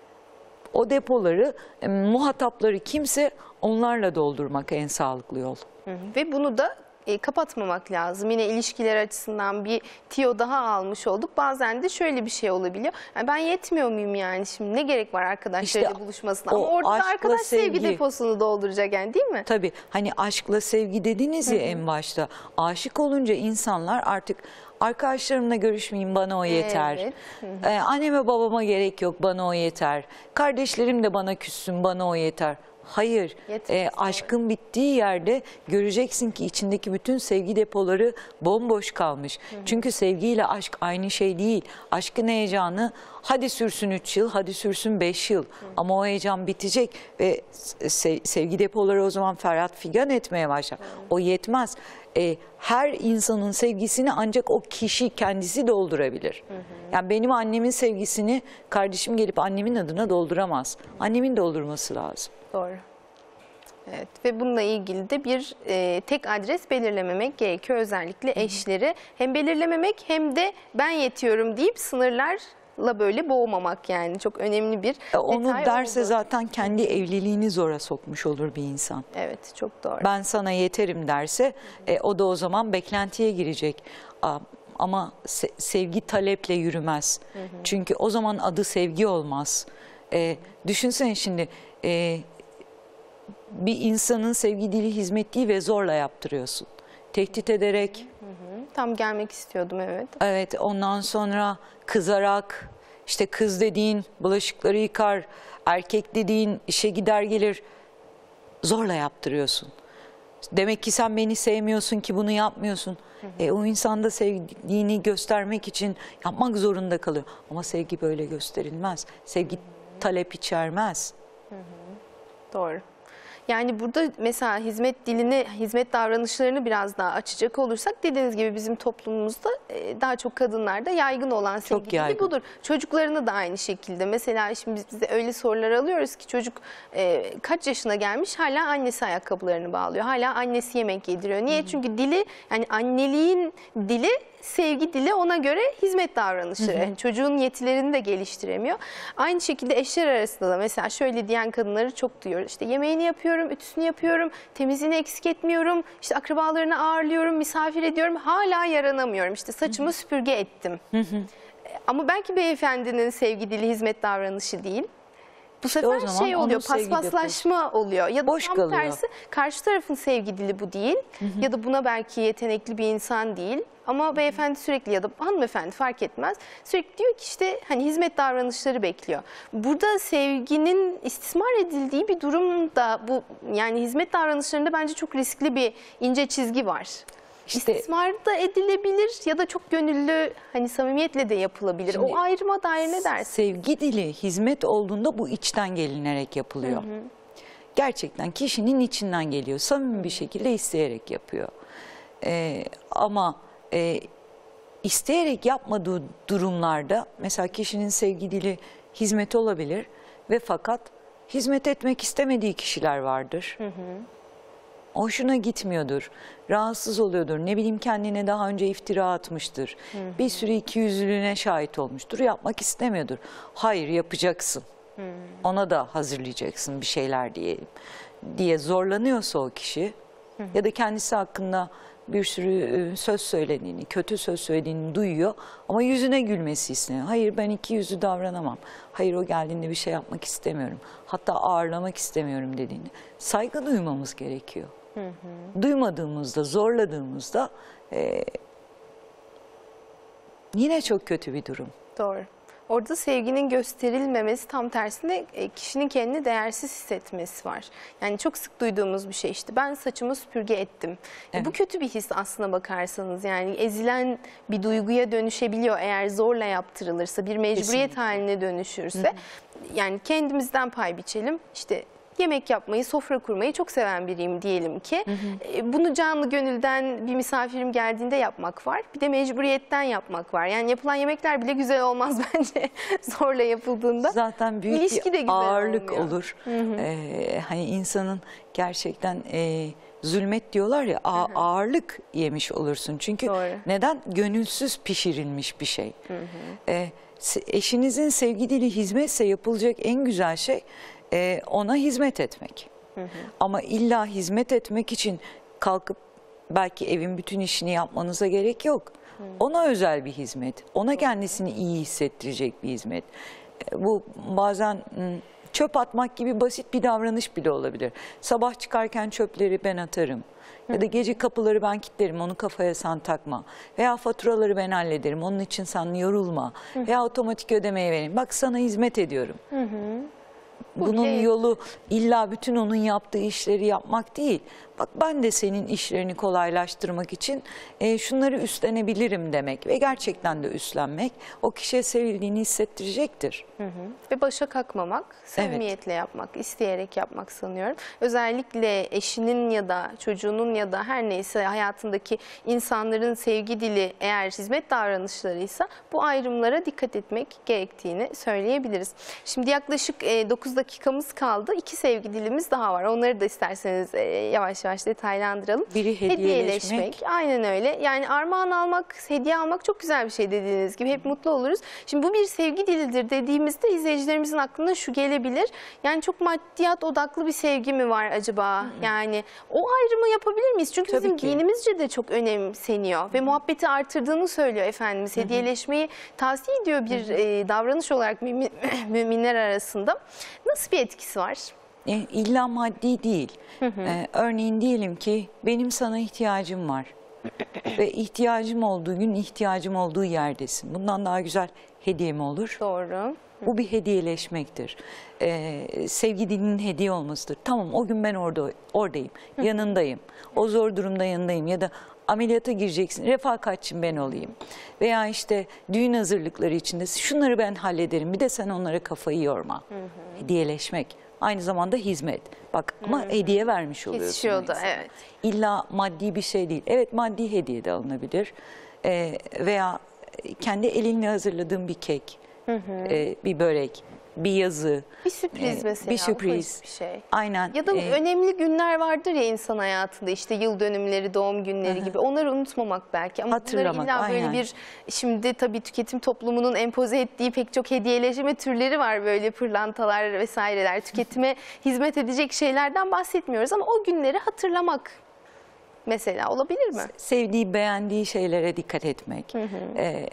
O depoları, e, muhatapları kimse onlarla doldurmak en sağlıklı yol. Hı hı. Ve bunu da e, kapatmamak lazım. Yine ilişkiler açısından bir tiyo daha almış olduk. Bazen de şöyle bir şey olabiliyor. Yani ben yetmiyor muyum yani, şimdi ne gerek var arkadaşlarıyla İşte buluşmasına? Ama orada da arkadaş sevgi, sevgi deposunu dolduracak yani, değil mi? Tabii, hani aşkla sevgi dediniz ya, hı hı. en başta. Aşık olunca insanlar artık arkadaşlarımla görüşmeyeyim, bana o yeter. Evet. Hı hı. Ee, anneme babama gerek yok, bana o yeter. Kardeşlerim de bana küssün, bana o yeter. Hayır, e, aşkın bittiği yerde göreceksin ki içindeki bütün sevgi depoları bomboş kalmış. Hı hı. Çünkü sevgiyle aşk aynı şey değil. Aşkın heyecanı hadi sürsün üç yıl, hadi sürsün beş yıl. Hı hı. Ama o heyecan bitecek ve se sevgi depoları o zaman feryat figan etmeye başlar. Hı hı. O yetmez. E, her insanın sevgisini ancak o kişi kendisi doldurabilir. Hı hı. Yani benim annemin sevgisini kardeşim gelip annemin adına dolduramaz. Annemin doldurması lazım. Doğru. Evet, ve bununla ilgili de bir e, tek adres belirlememek gerekiyor. Özellikle eşleri hem belirlememek hem de ben yetiyorum deyip sınırlarla böyle boğmamak, yani çok önemli bir detay. Onu derse oldu. Zaten kendi evliliğini zora sokmuş olur bir insan. Evet, çok doğru. Ben sana yeterim derse e, o da o zaman beklentiye girecek. A, ama se sevgi taleple yürümez. Hı hı. Çünkü o zaman adı sevgi olmaz. E, düşünsene şimdi... E, bir insanın sevgi dili hizmet değil ve zorla yaptırıyorsun. Tehdit ederek. Hı hı. Tam gelmek istiyordum, evet. Evet, ondan sonra kızarak, işte kız dediğin bulaşıkları yıkar, erkek dediğin işe gider gelir, zorla yaptırıyorsun. Demek ki sen beni sevmiyorsun ki bunu yapmıyorsun. Hı hı. E, o insanda sevdiğini göstermek için yapmak zorunda kalıyor. Ama sevgi böyle gösterilmez. Sevgi hı hı. talep içermez. Hı hı. Doğru. Yani burada mesela hizmet dilini, hizmet davranışlarını biraz daha açacak olursak, dediğiniz gibi bizim toplumumuzda daha çok kadınlarda yaygın olan sevgi dili budur. Çocuklarını da aynı şekilde. Mesela şimdi biz de öyle sorular alıyoruz ki çocuk e, kaç yaşına gelmiş hala annesi ayakkabılarını bağlıyor. Hala annesi yemek yediriyor. Niye? Hı-hı. Çünkü dili, yani anneliğin dili sevgi dili, ona göre hizmet davranışları. Hı hı. Çocuğun yetilerini de geliştiremiyor. Aynı şekilde eşler arasında da mesela şöyle diyen kadınları çok duyuyoruz. İşte yemeğini yapıyorum, ütüsünü yapıyorum, temizliğini eksik etmiyorum, işte akrabalarını ağırlıyorum, misafir ediyorum, hala yaranamıyorum. İşte saçımı hı hı. süpürge ettim. Hı hı. Ama belki beyefendinin sevgi dili hizmet davranışı değil. Bu sefer işte şey oluyor, paspaslaşma oluyor. Ya da boş tam kalıyor. tersi, karşı tarafın sevgi dili bu değil. Hı hı. Ya da buna belki yetenekli bir insan değil. Ama beyefendi sürekli, ya da hanımefendi fark etmez, sürekli diyor ki işte hani hizmet davranışları bekliyor. Burada sevginin istismar edildiği bir durum da bu, yani hizmet davranışlarında bence çok riskli bir ince çizgi var. İşte İstismar da edilebilir ya da çok gönüllü, hani samimiyetle de yapılabilir. Şimdi o ayrıma dair ne dersin? sevgi dili hizmet olduğunda bu içten gelinerek yapılıyor. Gerçekten kişinin içinden geliyor. Samimi bir şekilde isteyerek yapıyor. Ee, ama e, isteyerek yapmadığı durumlarda mesela kişinin sevgi dili hizmet olabilir ve fakat hizmet etmek istemediği kişiler vardır. Hı hı. Hoşuna gitmiyordur, rahatsız oluyordur, ne bileyim kendine daha önce iftira atmıştır, hı hı. bir sürü ikiyüzlülüğüne şahit olmuştur, yapmak istemiyordur. Hayır, yapacaksın, hı hı. ona da hazırlayacaksın bir şeyler diyelim diye zorlanıyorsa o kişi, hı hı. ya da kendisi hakkında bir sürü söz söylediğini, kötü söz söylediğini duyuyor ama yüzüne gülmesi istemiyor. Hayır, ben iki yüzlü davranamam. Hayır, o geldiğinde bir şey yapmak istemiyorum. Hatta ağırlamak istemiyorum dediğini. Saygı duymamız gerekiyor. Hı hı. Duymadığımızda, zorladığımızda e, yine çok kötü bir durum. Doğru. Orada sevginin gösterilmemesi, tam tersine kişinin kendini değersiz hissetmesi var. Yani çok sık duyduğumuz bir şey işte. Ben saçımı süpürge ettim. Evet. Bu kötü bir his aslına bakarsanız. Yani ezilen bir duyguya dönüşebiliyor eğer zorla yaptırılırsa, bir mecburiyet Kesinlikle. haline dönüşürse. Hı hı. Yani kendimizden pay biçelim. İşte yemek yapmayı, sofra kurmayı çok seven biriyim diyelim ki. Hı hı. Bunu canlı gönülden bir misafirim geldiğinde yapmak var. Bir de mecburiyetten yapmak var. Yani yapılan yemekler bile güzel olmaz bence zorla yapıldığında. Zaten büyük İlişki bir ağırlık olmuyor. olur. Hı hı. Ee, hani insanın gerçekten e, zulmet diyorlar ya, hı hı. ağırlık yemiş olursun. Çünkü Doğru. neden? Gönülsüz pişirilmiş bir şey. Hı hı. Ee, eşinizin sevgi dili hizmetse yapılacak en güzel şey ona hizmet etmek. Hı hı. Ama illa hizmet etmek için kalkıp belki evin bütün işini yapmanıza gerek yok. Hı. Ona özel bir hizmet, ona kendisini iyi hissettirecek bir hizmet. Bu bazen çöp atmak gibi basit bir davranış bile olabilir. Sabah çıkarken çöpleri ben atarım. Hı. Ya da gece kapıları ben kilitlerim, onu kafaya sen takma. Veya faturaları ben hallederim, onun için sen yorulma. Hı. Veya otomatik ödemeye vereyim. Bak, sana hizmet ediyorum. Hı hı. Bunun evet. yolu illa bütün onun yaptığı işleri yapmak değil. Bak, ben de senin işlerini kolaylaştırmak için e, şunları üstlenebilirim demek ve gerçekten de üstlenmek o kişiye sevildiğini hissettirecektir. Hı hı. Ve başa kalkmamak, samimiyetle evet. yapmak, isteyerek yapmak sanıyorum. Özellikle eşinin ya da çocuğunun ya da her neyse hayatındaki insanların sevgi dili eğer hizmet davranışlarıysa bu ayrımlara dikkat etmek gerektiğini söyleyebiliriz. Şimdi yaklaşık e, dokuz dakikamız kaldı. İki sevgi dilimiz daha var. Onları da isterseniz e, yavaş yavaş detaylandıralım. Biri hediyeleşmek. hediyeleşmek. Aynen öyle. Yani armağan almak, hediye almak çok güzel bir şey dediğiniz gibi. Hep mutlu oluruz. Şimdi bu bir sevgi dilidir dediğimizde izleyicilerimizin aklına şu gelebilir. Yani çok maddiyat odaklı bir sevgi mi var acaba? Hı hı. Yani o ayrımı yapabilir miyiz? Çünkü Tabii bizim ki. dinimizce de çok önemseniyor. Hı hı. Ve muhabbeti artırdığını söylüyor Efendimiz. Hı hı. Hediyeleşmeyi tavsiye ediyor bir hı hı. E, davranış olarak mümin, müminler arasında. Nasıl bir etkisi var? E, illa maddi değil. Hı hı. E, örneğin diyelim ki benim sana ihtiyacım var. Ve ihtiyacım olduğu gün ihtiyacım olduğu yerdesin. Bundan daha güzel hediye mi olur? Doğru. Bu bir hediyeleşmektir. Ee, sevgi dilinin hediye olmasıdır. Tamam, o gün ben orada oradayım, yanındayım. O zor durumda yanındayım ya da ameliyata gireceksin, refakatçim ben olayım. Veya işte düğün hazırlıkları içinde şunları ben hallederim, bir de sen onlara kafayı yorma. Hı hı. Hediyeleşmek. Aynı zamanda hizmet. Bak, ama hı hı. hediye vermiş oluyorsun. Kesişiyor da, evet. İlla maddi bir şey değil. Evet, maddi hediye de alınabilir. Ee, veya kendi elinle hazırladığın bir kek, hı hı. E, bir börek, bir yazı. Bir sürpriz e, mesela. Bir sürpriz. Bir şey. Aynen. Ya da e, önemli günler vardır ya insan hayatında, işte yıl dönümleri, doğum günleri hı hı. gibi. Onları unutmamak belki. Ama hatırlamak, illa böyle aynen. bir, şimdi tabii tüketim toplumunun empoze ettiği pek çok hediyeleşme türleri var. Böyle pırlantalar vesaireler. Tüketime hizmet edecek şeylerden bahsetmiyoruz ama o günleri hatırlamak mesela olabilir mi? Sevdiği, beğendiği şeylere dikkat etmek. Hı hı. Ee,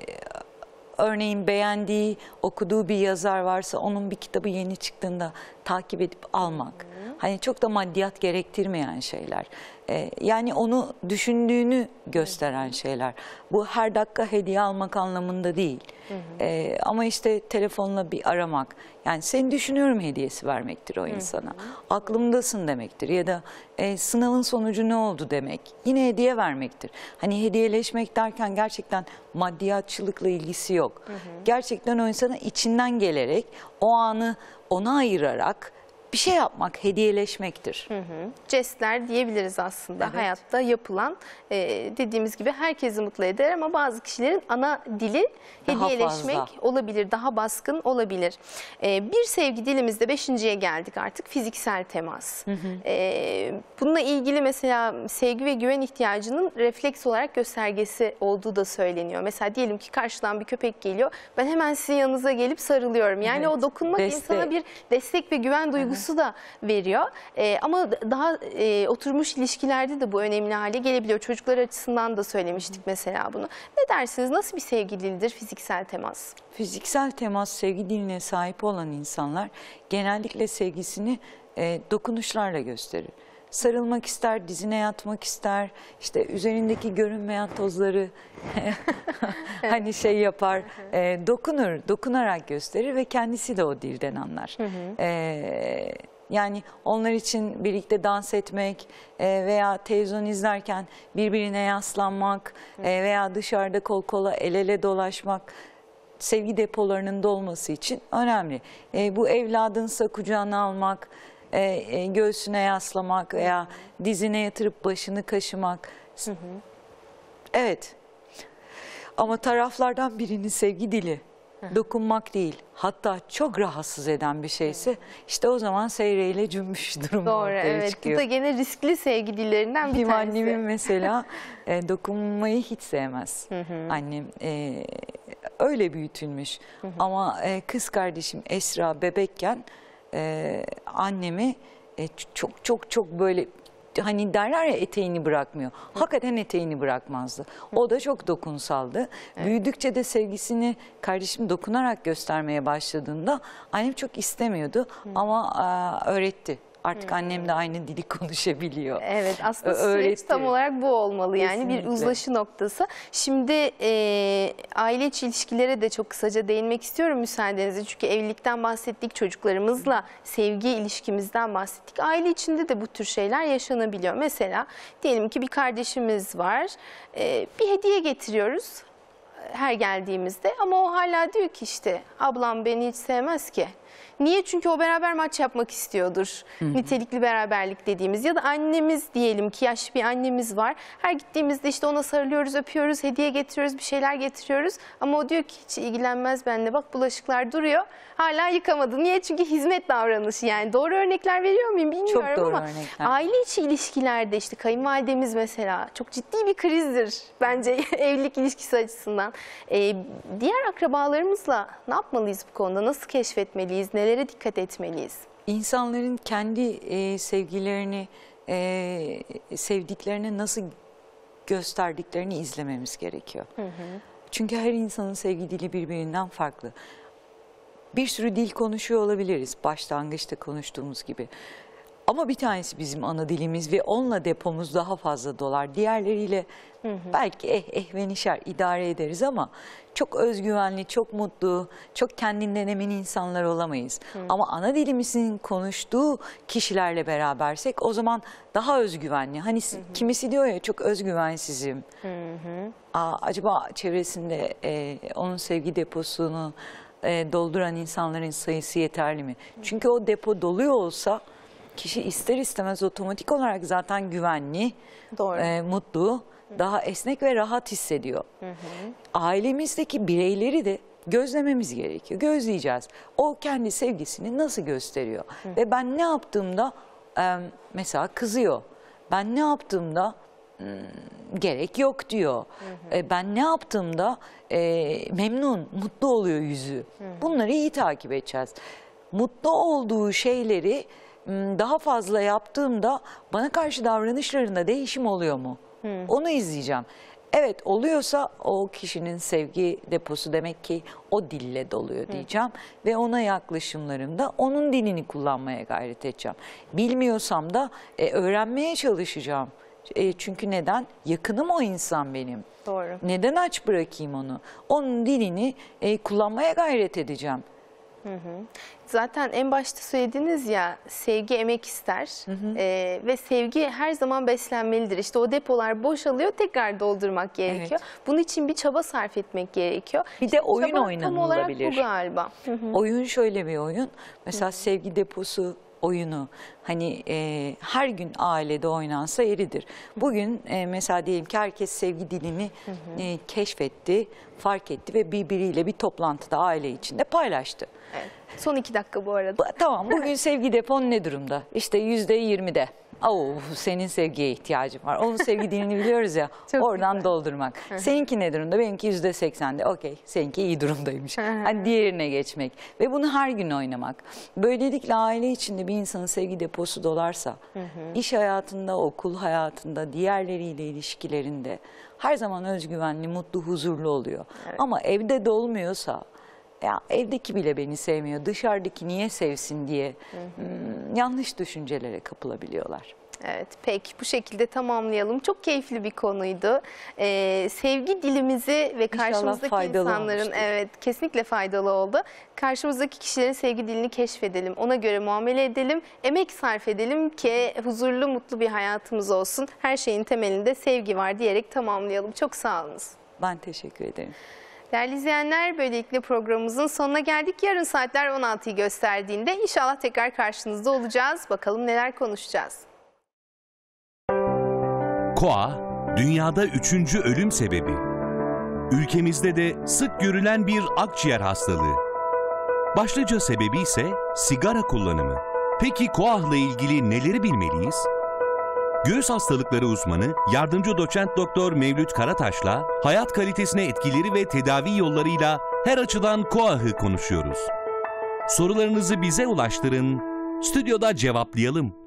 örneğin beğendiği, okuduğu bir yazar varsa onun bir kitabı yeni çıktığında takip edip almak. Hı. Hani çok da maddiyat gerektirmeyen şeyler. Ee, yani onu düşündüğünü gösteren şeyler. Bu her dakika hediye almak anlamında değil. Ee, ama işte telefonla bir aramak. Yani seni düşünüyorum hediyesi vermektir o insana. Aklımdasın demektir. Ya da e, sınavın sonucu ne oldu demek. Yine hediye vermektir. Hani hediyeleşmek derken gerçekten maddiyatçılıkla ilgisi yok. Gerçekten o insana içinden gelerek o anı ona ayırarak bir şey yapmak, hediyeleşmektir. Hı hı. Jestler diyebiliriz aslında. Evet. Hayatta yapılan, e, dediğimiz gibi herkesi mutlu eder ama bazı kişilerin ana dili Daha hediyeleşmek fazla. olabilir, daha baskın olabilir. E, bir sevgi dilimizde beşinciye geldik artık, fiziksel temas. Hı hı. E, bununla ilgili mesela sevgi ve güven ihtiyacının refleks olarak göstergesi olduğu da söyleniyor. Mesela diyelim ki karşıdan bir köpek geliyor, ben hemen sizin yanınıza gelip sarılıyorum. Yani Evet. o dokunmak Destek. insana bir destek ve güven duygusu da veriyor. Ee, ama daha e, oturmuş ilişkilerde de bu önemli hale gelebiliyor. Çocuklar açısından da söylemiştik mesela bunu. Ne dersiniz? Nasıl bir sevgi dilidir fiziksel temas? Fiziksel temas, sevgi diline sahip olan insanlar genellikle sevgisini e, dokunuşlarla gösterir. Sarılmak ister, dizine yatmak ister, işte üzerindeki görünmeyen tozları hani şey yapar, e, dokunur, dokunarak gösterir ve kendisi de o dilden anlar. E, yani onlar için birlikte dans etmek e, veya televizyon izlerken birbirine yaslanmak e, veya dışarıda kol kola el ele dolaşmak sevgi depolarının dolması için önemli. E, bu evladınsa kucağına almak, e, e, göğsüne yaslamak veya dizine yatırıp başını kaşımak. Hı hı. Evet. Ama taraflardan birinin sevgi dili dokunmak değil. Hatta çok rahatsız eden bir şeyse işte o zaman seyreyle cümbüş durumu Doğru, ortaya evet. çıkıyor. Bu da gene riskli sevgi dillerinden bir Benim tanesi. annemin mesela e, dokunmayı hiç sevmez. Hı hı. Annem e, öyle büyütülmüş. Hı hı. Ama e, kız kardeşim Esra bebekken e, annemi e, çok çok çok böyle hani derler ya eteğini bırakmıyor. Hakikaten eteğini bırakmazdı. O da çok dokunsaldı. Evet. Büyüdükçe de sevgisini kardeşim dokunarak göstermeye başladığında annem çok istemiyordu. Hı. Ama a, öğretti. Artık hmm. annem de aynı dili konuşabiliyor. Evet, aslında Öğretti. süreç tam olarak bu olmalı. Yani kesinlikle. Bir uzlaşı noktası. Şimdi e, aile içi ilişkilere de çok kısaca değinmek istiyorum müsaadenizle. Çünkü evlilikten bahsettik, çocuklarımızla sevgi ilişkimizden bahsettik. Aile içinde de bu tür şeyler yaşanabiliyor. Mesela diyelim ki bir kardeşimiz var, e, bir hediye getiriyoruz her geldiğimizde. Ama o hala diyor ki işte ablam beni hiç sevmez ki. Niye? Çünkü o beraber maç yapmak istiyordur. Hı hı. Nitelikli beraberlik dediğimiz. Ya da annemiz diyelim ki yaşlı bir annemiz var. Her gittiğimizde işte ona sarılıyoruz, öpüyoruz, hediye getiriyoruz, bir şeyler getiriyoruz. Ama o diyor ki hiç ilgilenmez benimle. Bak bulaşıklar duruyor. Hala yıkamadı. Niye? Çünkü hizmet davranışı yani. Doğru örnekler veriyor muyum bilmiyorum çok doğru ama örnekler. Aile içi ilişkilerde işte kayınvalidemiz mesela çok ciddi bir krizdir bence evlilik ilişkisi açısından. Ee, diğer akrabalarımızla ne yapmalıyız bu konuda? Nasıl keşfetmeliyiz? Nelere dikkat etmeliyiz? İnsanların kendi e, sevgilerini, e, sevdiklerini nasıl gösterdiklerini izlememiz gerekiyor. Hı hı. Çünkü her insanın sevgi dili birbirinden farklı. Bir sürü dil konuşuyor olabiliriz, başlangıçta konuştuğumuz gibi. Ama bir tanesi bizim ana dilimiz ve onunla depomuz daha fazla dolar. Diğerleriyle hı hı. belki eh eh ve nişer idare ederiz ama çok özgüvenli, çok mutlu, çok kendinden emin insanlar olamayız. Hı. Ama ana dilimizin konuştuğu kişilerle berabersek o zaman daha özgüvenli. Hani hı hı. kimisi diyor ya çok özgüvensizim. Hı hı. Aa, acaba çevresinde e, onun sevgi deposunu e, dolduran insanların sayısı yeterli mi? Hı. Çünkü o depo doluyor olsa kişi ister istemez otomatik olarak zaten güvenli, e, mutlu, daha esnek ve rahat hissediyor. Hı hı. Ailemizdeki bireyleri de gözlememiz gerekiyor. Gözleyeceğiz. O kendi sevgisini nasıl gösteriyor? Hı. Ve ben ne yaptığımda e, mesela kızıyor. Ben ne yaptığımda hmm, gerek yok diyor. Hı hı. E, ben ne yaptığımda e, memnun, mutlu oluyor yüzü. Hı hı. Bunları iyi takip edeceğiz. Mutlu olduğu şeyleri daha fazla yaptığımda bana karşı davranışlarında değişim oluyor mu? Hmm. Onu izleyeceğim. Evet, oluyorsa o kişinin sevgi deposu demek ki o dille doluyor diyeceğim. Ve ona yaklaşımlarımda onun dilini kullanmaya gayret edeceğim. Bilmiyorsam da e, öğrenmeye çalışacağım. E, çünkü neden? Yakınım o insan benim. Doğru. Neden aç bırakayım onu? Onun dilini e, kullanmaya gayret edeceğim. Zaten en başta söylediniz ya, sevgi emek ister. Ee, ve sevgi her zaman beslenmelidir. İşte o depolar boşalıyor, tekrar doldurmak gerekiyor. Evet. Bunun için bir çaba sarf etmek gerekiyor. Bir de oyun Çaba tam olarak bu oynanılabilir. galiba. Hı hı. Oyun şöyle bir oyun. Mesela sevgi deposu oyunu hani e, her gün ailede oynansa yeridir. Bugün e, mesela diyelim ki herkes sevgi dilini e, keşfetti, fark etti ve birbiriyle bir toplantıda aile içinde paylaştı. Evet. Son iki dakika bu arada. Ba- Tamam, bugün sevgi depon ne durumda? İşte yüzde yirmide. Oo, senin sevgiye ihtiyacın var. Onun sevgi dilini biliyoruz ya, Çok oradan güzel. doldurmak. Seninki ne durumda? Benimki yüzde seksende. Okey, seninki iyi durumdaymış. Hani diğerine geçmek ve bunu her gün oynamak. Böylelikle aile içinde bir insanın sevgi deposu dolarsa, iş hayatında, okul hayatında, diğerleriyle ilişkilerinde her zaman özgüvenli, mutlu, huzurlu oluyor. Ama evde dolmuyorsa, ya evdeki bile beni sevmiyor, dışarıdaki niye sevsin diye hmm, yanlış düşüncelere kapılabiliyorlar. Evet, peki bu şekilde tamamlayalım. Çok keyifli bir konuydu. Ee, sevgi dilimizi ve karşımızdaki faydalı insanların, olmuştur. evet, kesinlikle faydalı oldu. Karşımızdaki kişilerin sevgi dilini keşfedelim, ona göre muamele edelim, emek sarf edelim ki huzurlu, mutlu bir hayatımız olsun. Her şeyin temelinde sevgi var diyerek tamamlayalım. Çok sağ olunuz. Ben teşekkür ederim. Değerli izleyenler, böylelikle programımızın sonuna geldik. Yarın saatler on altıyı gösterdiğinde inşallah tekrar karşınızda olacağız. Bakalım neler konuşacağız. K O A, dünyada üçüncü ölüm sebebi. Ülkemizde de sık görülen bir akciğer hastalığı. Başlıca sebebi ise sigara kullanımı. Peki K O A ile ilgili neleri bilmeliyiz? Göğüs hastalıkları uzmanı, yardımcı doçent doktor Mevlüt Karataş'la hayat kalitesine etkileri ve tedavi yollarıyla her açıdan K O A'yı konuşuyoruz. Sorularınızı bize ulaştırın, stüdyoda cevaplayalım.